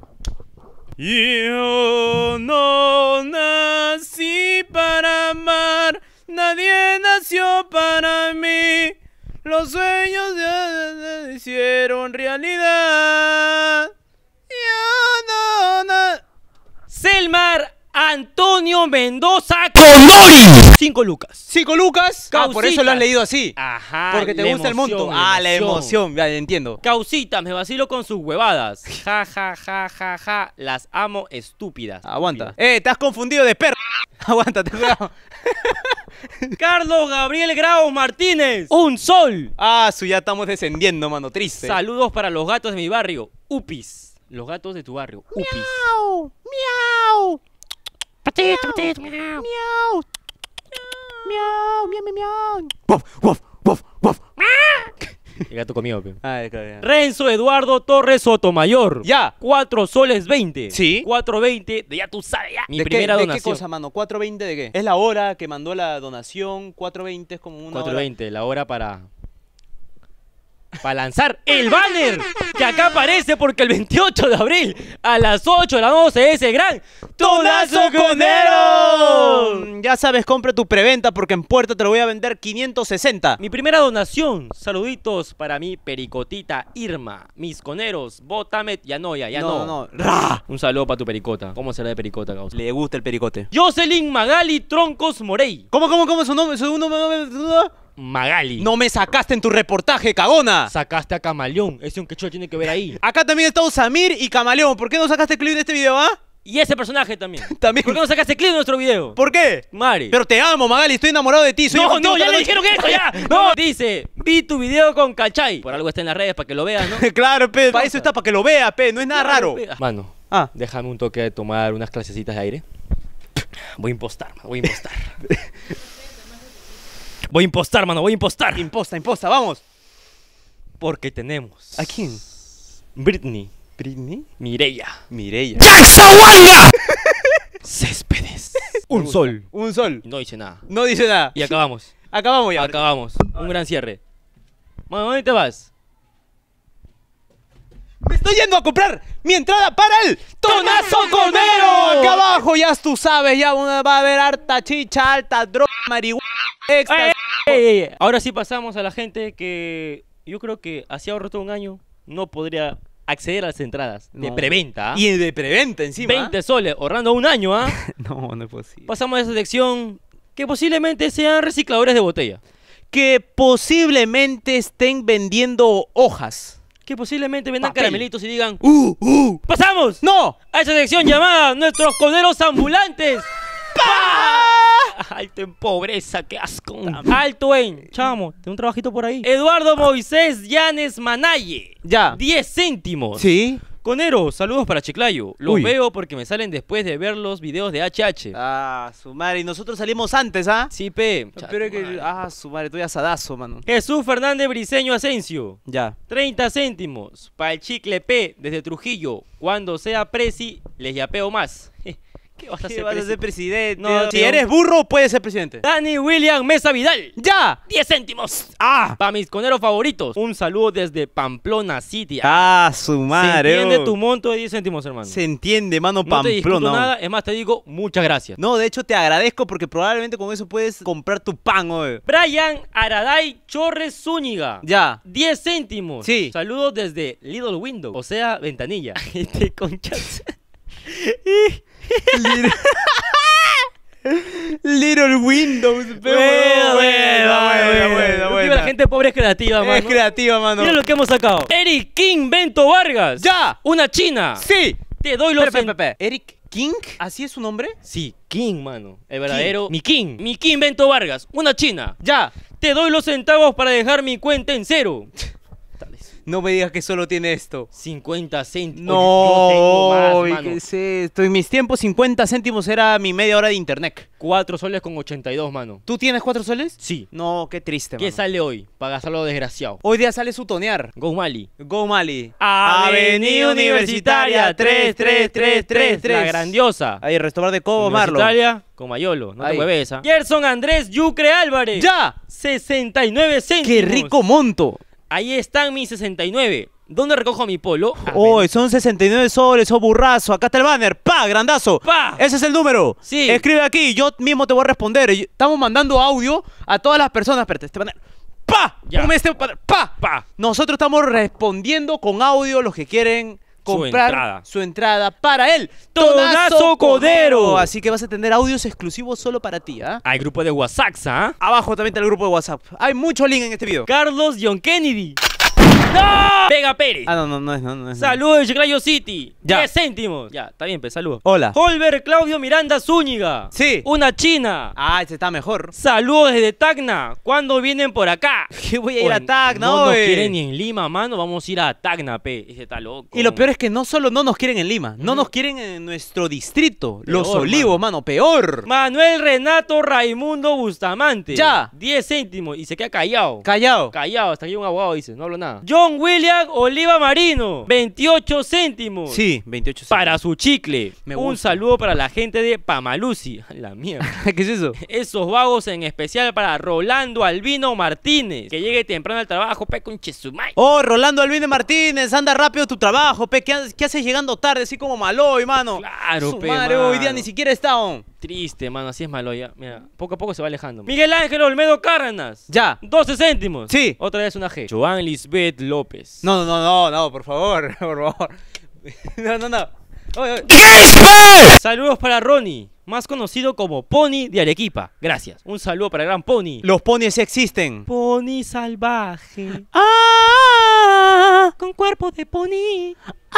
Yo no nací para amar, nadie nació para mí. Los sueños ya se hicieron realidad. Yo no nací. Selmar Antonio Mendoza Condori. Cinco lucas. Cinco lucas. Ah, por eso lo has Causitas. leído así. Ajá. Porque te la gusta el monto. emoción, Ah, la emoción, ya entiendo. Causitas, me vacilo con sus huevadas. Ja, ja, ja, ja, ja. Las amo estúpidas. Aguanta. Eh, te has confundido de perro. Aguanta, te cuidado. Carlos Gabriel Grau Martínez. Un sol. Ah, su ya estamos descendiendo, mano, triste. Saludos para los gatos de mi barrio. Upis. Los gatos de tu barrio. Upis. Miau, miau. Patito, patito, miau. Miau. Miau, miau, miau, miau. Woof, woof, woof, woof. El gato conmigo, pe. Ay, claro. Renzo Eduardo Torres Sotomayor. Ya. Cuatro soles veinte. Sí. Cuatro veinte. De ya tú sabes, ya. Mi ¿De primera qué, ¿De donación. qué cosa, mano? ¿cuatro veinte de qué? Es la hora que mandó la donación. cuatro veinte es como una cuatro hora. veinte, la hora para. Para lanzar el banner que acá aparece porque el veintiocho de abril a las ocho de la noche es el gran ¡Tonazo Conero! Ya sabes, compra tu preventa porque en puerta te lo voy a vender quinientos sesenta. Mi primera donación, saluditos para mi pericotita Irma, mis coneros, Botamet, ya no, ya, ya no. no, no. ¡Ra! Un saludo para tu pericota. ¿Cómo será de pericota, causa? Le gusta el pericote. Jocelyn Magali Troncos Morey. ¿Cómo, cómo, cómo? ¿Su nombre? ¿Su nombre? Magali. No me sacaste en tu reportaje, cagona. Sacaste a Camaleón. Ese un quechua tiene que ver ahí. Acá también está Usamir y Camaleón. ¿Por qué no sacaste clip de este video, ah? Y ese personaje también. También. ¿Por qué no sacaste clip de nuestro video? ¿Por qué? Mari. Pero te amo, Magali. Estoy enamorado de ti. Soy No, contigo no, ya toda le la noche. dijeron eso, ya. No, dice, vi tu video con Cachay. Por algo está en las redes para que lo veas, ¿no? Claro, pe. Para eso está, para que lo vea, pe. No es nada raro. Mano, Ah. déjame un toque de tomar unas clasecitas de aire. Voy a impostar, mano, voy a impostar. Voy a impostar, mano, voy a impostar. Imposta, imposta, vamos. Porque tenemos ¿A quién? Britney, ¿Britney? Mireya, Mireya. Céspedes, un sol. Un sol. Y no dice nada. No dice nada. Y acabamos. Acabamos ya. Acabamos. Un gran cierre. Mano, ¿dónde te vas? Me estoy yendo a comprar mi entrada para el Tonazo Conero. Acá abajo, ya tú sabes, ya una- va a haber harta chicha, alta droga, marihuana, extra. ¡Ey, ey, ey! Ahora sí pasamos a la gente que yo creo que hacía ahorro todo un año no podría acceder a las entradas de No. preventa. ¿ah? Y de preventa encima. veinte soles, ahorrando un año, ¿ah? No, no es posible. Pasamos a esa sección que posiblemente sean recicladores de botella. Que posiblemente estén vendiendo hojas. Que posiblemente vendan Papel. caramelitos y digan ¡Uh, uh! ¡pasamos! ¡No! A esa sección llamada Nuestros Coneros Ambulantes. Alto en pobreza, qué asco. Alto en, chamo, tengo un trabajito por ahí. Eduardo Moisés Llanes Manaye. Ya. diez céntimos. Sí. Conero, saludos para Chiclayo. Los Uy. veo porque me salen después de ver los videos de H H. Ah, su madre. Y nosotros salimos antes, ¿ah? Sí, pe. Pero Chato, que. madre. Ah, su madre, estoy asadazo, mano. Jesús Fernández Briceño Asensio. Ya. treinta céntimos. Para el chicle P desde Trujillo. Cuando sea presi, les yapeo más. ¿Qué vas a ¿Qué hacer, vas a presi? ser presidente? No, si tío. eres burro, puedes ser presidente. Dani William Mesa Vidal. ¡Ya! diez céntimos. Ah, para mis coneros favoritos. Un saludo desde Pamplona City. Ah, su Se madre. entiende oh. tu monto de diez céntimos, hermano. Se entiende, mano, No te discuto Pamplona. nada, es más, te digo muchas gracias. No, de hecho te agradezco porque probablemente con eso puedes comprar tu pan, oye. Brian Araday Chorres Zúñiga. Ya. diez céntimos. Sí. Saludos desde Little Window, o sea, ventanilla. Este conchas. Little Windows. Bueno, bueno, bueno, bueno, bueno. La gente pobre es creativa, mano. Es creativa, mano. Mira lo que hemos sacado. Eric King Bento Vargas. ¡Ya! Una china. ¡Sí! Te doy los... Pepe, cen- Pepe, ¿Eric King? ¿Así es su nombre? Sí, King, mano. El verdadero... Mi King. Mi King Bento Vargas. Una china. ¡Ya! Te doy los centavos para dejar mi cuenta en cero. No me digas que solo tiene esto. cincuenta céntimos. No, Yo tengo más, ¿y mano. qué es esto? En mis tiempos, cincuenta céntimos era mi media hora de internet. Cuatro soles con ochenta y dos, mano. ¿Tú tienes cuatro soles? Sí. No, qué triste, ¿Qué mano. sale hoy? Para gastarlo desgraciado. Hoy día sale su tonear. Go Mali. Go Mali. Avenida Universitaria tres tres tres tres. La grandiosa. Ahí, restaurante de Cobo Marlo. Universitaria con Mayolo. No Ahí. te mueves, ¿ah? Gerson Andrés Yucre Álvarez. ¡Ya! sesenta y nueve céntimos. ¡Qué rico monto! Ahí están mis sesenta y nueve. ¿Dónde recojo mi polo? Hoy son sesenta y nueve soles, oh burrazo. Acá está el banner. ¡Pa! ¡Grandazo! ¡Pa! Ese es el número. Sí. Escribe aquí, yo mismo te voy a responder. Y- Estamos mandando audio a todas las personas. Espérate, este banner. ¡Pa! Ya. Ponme este banner. ¡Pa! Pa. Nosotros estamos respondiendo con audio los que quieren comprar entrada. su entrada para él. Tonazo Codero. Así que vas a tener audios exclusivos solo para ti, ¿ah? Hay grupo de WhatsApp, ¿ah? Abajo también está el grupo de WhatsApp. Hay mucho link en este video. Carlos John Kennedy. ¡No! Vega Pérez. Ah, no, no, no es, no, no es. Saludos de Chiclayo City. Ya. diez céntimos. Ya, está bien, pues, saludos. Hola. Holber Claudio Miranda Zúñiga. Sí. Una china. Ah, este está mejor. Saludos desde Tacna. ¿Cuándo vienen por acá? ¿Qué voy a ir Oye, a Tacna, No nos oye? quieren ni en Lima, mano. Vamos a ir a Tacna, pe. Ese está loco. Y lo peor es que no solo no nos quieren en Lima, no nos quieren en nuestro distrito. Los Peor, Olivos, mano, peor. Manuel Renato Raimundo Bustamante. Ya. diez céntimos. Y se queda callado. Callao. Callado, hasta aquí un abogado dice, no hablo nada. John William Oliva Marino, veintiocho céntimos. Sí, veintiocho. Para su chicle. Me Un gusta. saludo para la gente de Pamalusi. La mierda. ¿Qué es eso? Esos vagos en especial para Rolando Albino Martínez. Que llegue temprano al trabajo, pe con Chesumay. Oh, Rolando Albine Martínez, anda rápido tu trabajo, pe. ¿Qué, ha- qué haces llegando tarde así como Maloy, mano? Claro, Su pe, madre, hoy día mano. ni siquiera está, on. Triste, mano, así es malo ya. Mira, poco a poco se va alejando. Miguel Ángel Olmedo Cárdenas. Ya. doce céntimos. Sí. Otra vez una G. Joan Lisbeth López. No, no, no, no, no, por favor, por favor. No, no, no. Oye, oye. Saludos para Ronnie, más conocido como Pony de Arequipa. Gracias. Un saludo para el gran Pony. Los ponies sí existen. Pony salvaje. Ah, Con cuerpo de pony.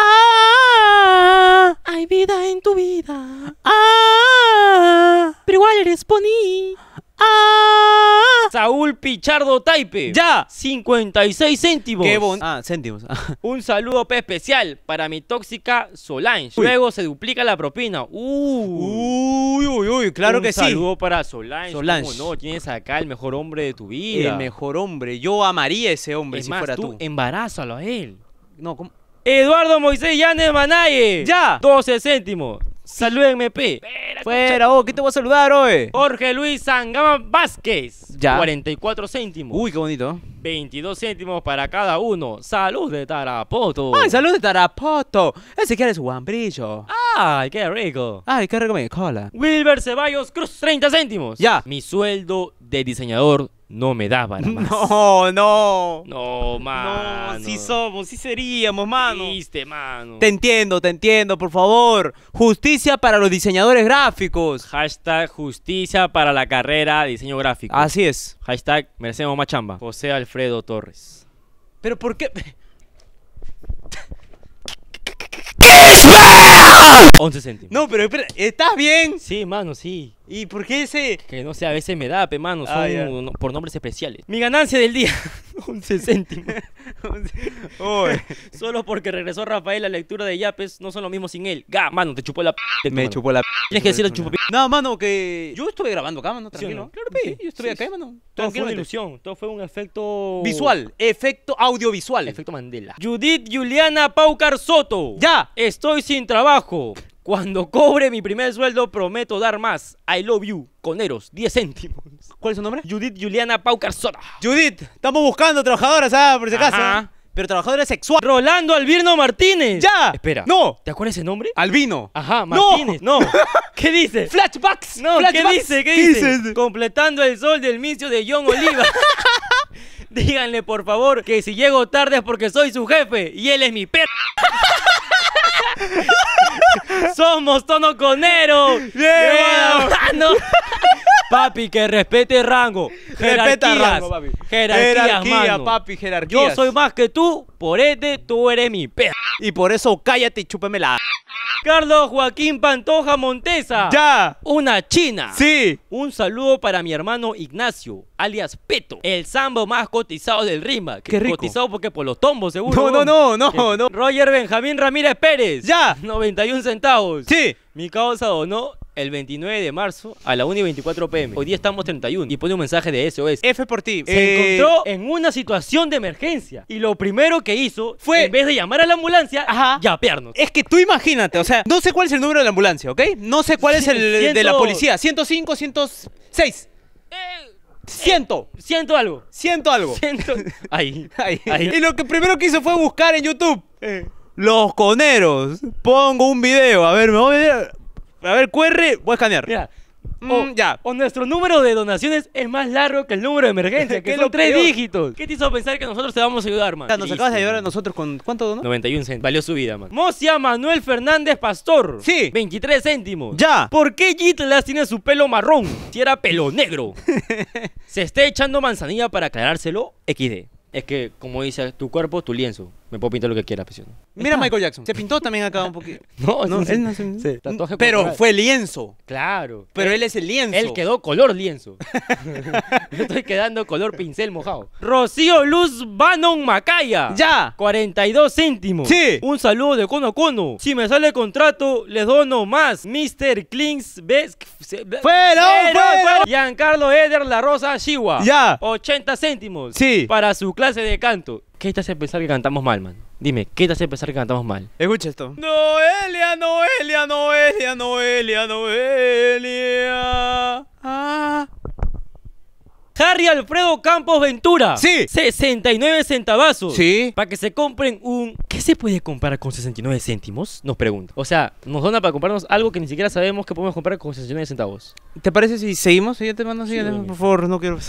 ah, Hay vida en tu vida. ah, Pero igual eres pony. ah. Saúl Pichardo Taipe. Ya. cincuenta y seis céntimos. Qué bon... Ah, céntimos. Un saludo pe especial para mi tóxica Solange. Luego se duplica la propina. Uh. Uy, uy, uy, claro Un que sí. saludo para Solange. Solange. ¿Cómo no? Tienes acá el mejor hombre de tu vida. El mejor hombre. Yo amaría a ese hombre Es si más, fuera tú, tú. embarázalo a él. No, ¿cómo? Eduardo Moisés Llanes Manaye. Ya. doce céntimos. Salúdenme, P. Fuera, oh, ¿qué te voy a saludar hoy? Jorge Luis Sangama Vázquez. Ya. cuarenta y cuatro céntimos. Uy, qué bonito. veintidós céntimos para cada uno. Salud de Tarapoto. Ay, salud de Tarapoto. Ese quiere su guambrillo. Ay, qué rico. Ay, qué rico mi cola. Wilber Ceballos Cruz, treinta céntimos. Ya. Mi sueldo de diseñador no me da para más. No, no. No, mano. No, sí somos, sí seríamos, mano. Triste, mano. Te entiendo, te entiendo, por favor. Justicia para los diseñadores gráficos. Hashtag justicia para la carrera de diseño gráfico. Así es. Hashtag merecemos más chamba. José Alfredo Torres. Pero ¿por qué? once céntimos. No, pero espera, ¿estás bien? Sí, mano, sí. ¿Y por qué ese? Que no sé, a veces me da, pe, mano. Son Ah, ya. no- por nombres especiales. Mi ganancia del día, once céntimos. Uy, Solo porque regresó Rafael a la lectura de Yapes, no son lo mismo sin él. Ga, mano, te chupó la p. de tu me mano. chupó la p. Tienes que decirle chupó p. No, mano, que yo estuve grabando acá, mano, ¿Sí o tranquilo. no? Claro, pe, Sí, yo estuve sí, acá, sí. mano. Todo fue una Tranquilamente. ilusión, todo fue un efecto... Visual, efecto audiovisual. Efecto Mandela. Judith Juliana Paucar Soto. Ya. Estoy sin trabajo. Cuando cobre mi primer sueldo prometo dar más. I love you. Coneros, diez céntimos. ¿Cuál es su nombre? Judith Juliana Paucar Soto. Judith, estamos buscando trabajadoras, ah, por si acaso. Ajá. Pero trabajadoras sexuales. Rolando Albino Martínez. ¡Ya! Espera. ¡No! ¿Te acuerdas ese nombre? Albino. Ajá, ¡No! Martínez. No. ¿Qué dice? Flashbacks. No, ¿qué flashbacks. dice? ¿Qué, ¿Qué dice? dices? Completando el sol del micio de John Oliva. Díganle, por favor, que si llego tarde es porque soy su jefe y él es mi perro. ¡Somos Tono Conero! Yeah. hermano. Papi, que respete rango. Respeta Jerarquías. rango, papi. Jerarquías, Jerarquía, mano. papi, jerarquía. Yo soy más que tú, por ende tú eres mi perra. Y por eso cállate y chúpeme la... Carlos Joaquín Pantoja Montesa. ¡Ya! Una china. ¡Sí! Un saludo para mi hermano Ignacio, alias Peto, el sambo más cotizado del Rima. Qué rico. Cotizado porque por los tombos, seguro. No, no, no, no, no. Roger Benjamín Ramírez Pérez. ¡Ya! noventa y un centavos. ¡Sí! Mi causa donó el veintinueve de marzo a la una y veinticuatro pm. Hoy día estamos treinta y uno y pone un mensaje de S O S. F por ti. Se Eh, encontró en una situación de emergencia y lo primero que hizo Fue- en vez de llamar a la ambulancia, Ajá. yapearnos. Es que tú imagínate, o sea, no sé cuál es el número de la ambulancia, ¿ok? No sé cuál es el de la Ciento- policía. ciento cinco, ciento seis. Eh, Ciento. siento algo. Ciento algo. Siento. Ahí. Ahí. Ahí. Y lo que primero que hizo fue buscar en YouTube. Los coneros. Pongo un video. A ver, me voy a ver. A ver, Q R. Voy a escanear. Mira. Mm, O, ya. o nuestro número de donaciones es más largo que el número de emergencia, que Que son lo tres peor. dígitos. ¿Qué te hizo pensar que nosotros te vamos a ayudar, man? Ya, nos acabas de ayudar a nosotros con... ¿Cuánto donó? noventa y un céntimos. Valió su vida, man. Mocia Manuel Fernández Pastor. Sí. veintitrés céntimos. Ya. ¿Por qué Gitlas tiene su pelo marrón si era pelo negro? Se está echando manzanilla para aclarárselo. equis de. Es que, como dice, tu cuerpo, tu lienzo. Me puedo pintar lo que quiera, presión. Mira a Michael Jackson. Se pintó también acá un poquito. No, No, sí, él no se... sí, tatuaje Pero corporal. fue lienzo. Claro. Pero él es el lienzo. Él quedó color lienzo. Yo estoy quedando color pincel mojado. Rocío Luz Bannon Macaya. Ya. cuarenta y dos céntimos. Sí. Un saludo de cono a cono. Si me sale el contrato, les dono más. mister Klings Best. ¡Fuera, fuera! Giancarlo Eder La Rosa Chihuahua. Ya. ochenta céntimos. Sí. Para su clase de canto. ¿Qué te hace pensar que cantamos mal, man? Dime, ¿qué te hace pensar que cantamos mal? Escucha esto. Noelia, Noelia, Noelia, Noelia, Noelia. Ah. Harry Alfredo Campos Ventura. Sí. sesenta y nueve centavazos. Sí. Para que se compren un... ¿Qué se puede comprar con sesenta y nueve céntimos? Nos pregunta. O sea, nos dona para comprarnos algo que ni siquiera sabemos que podemos comprar con sesenta y nueve centavos. ¿Te parece si seguimos? Siguiente mano, siguiente, dale. por favor, no quiero...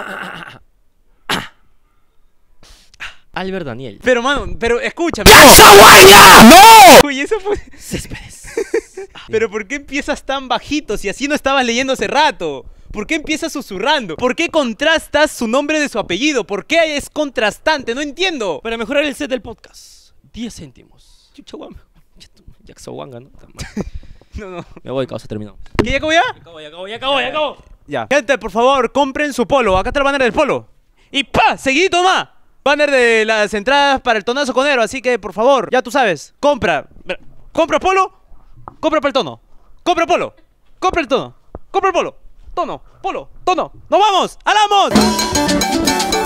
Albert Daniel. Pero, mano, pero escúchame. ¡No! Uy, eso fue... Céspedes. Pero ¿por qué empiezas tan bajito si así no estabas leyendo hace rato? ¿Por qué empiezas susurrando? ¿Por qué contrastas su nombre de su apellido? ¿Por qué es contrastante? No entiendo. Para mejorar el set del podcast, diez céntimos. Chucha guanga. Yaxawanga, ¿no? No, no. Me voy, causa, terminamos. ¿Qué ya acabó ya? Ya acabo, ya acabo, ya acabo, ya acabo. Ya. Gente, por favor, compren su polo. Acá está el banner del polo. Y ¡pa! Seguidito más. Banner de las entradas para el tonazo conero. Así que, por favor, ya tú sabes. Compra. Compra polo. Compra para el tono. Compra polo. Compra el tono. Compra el polo. Tono. Polo. Tono. ¡Nos vamos! ¡Alamos!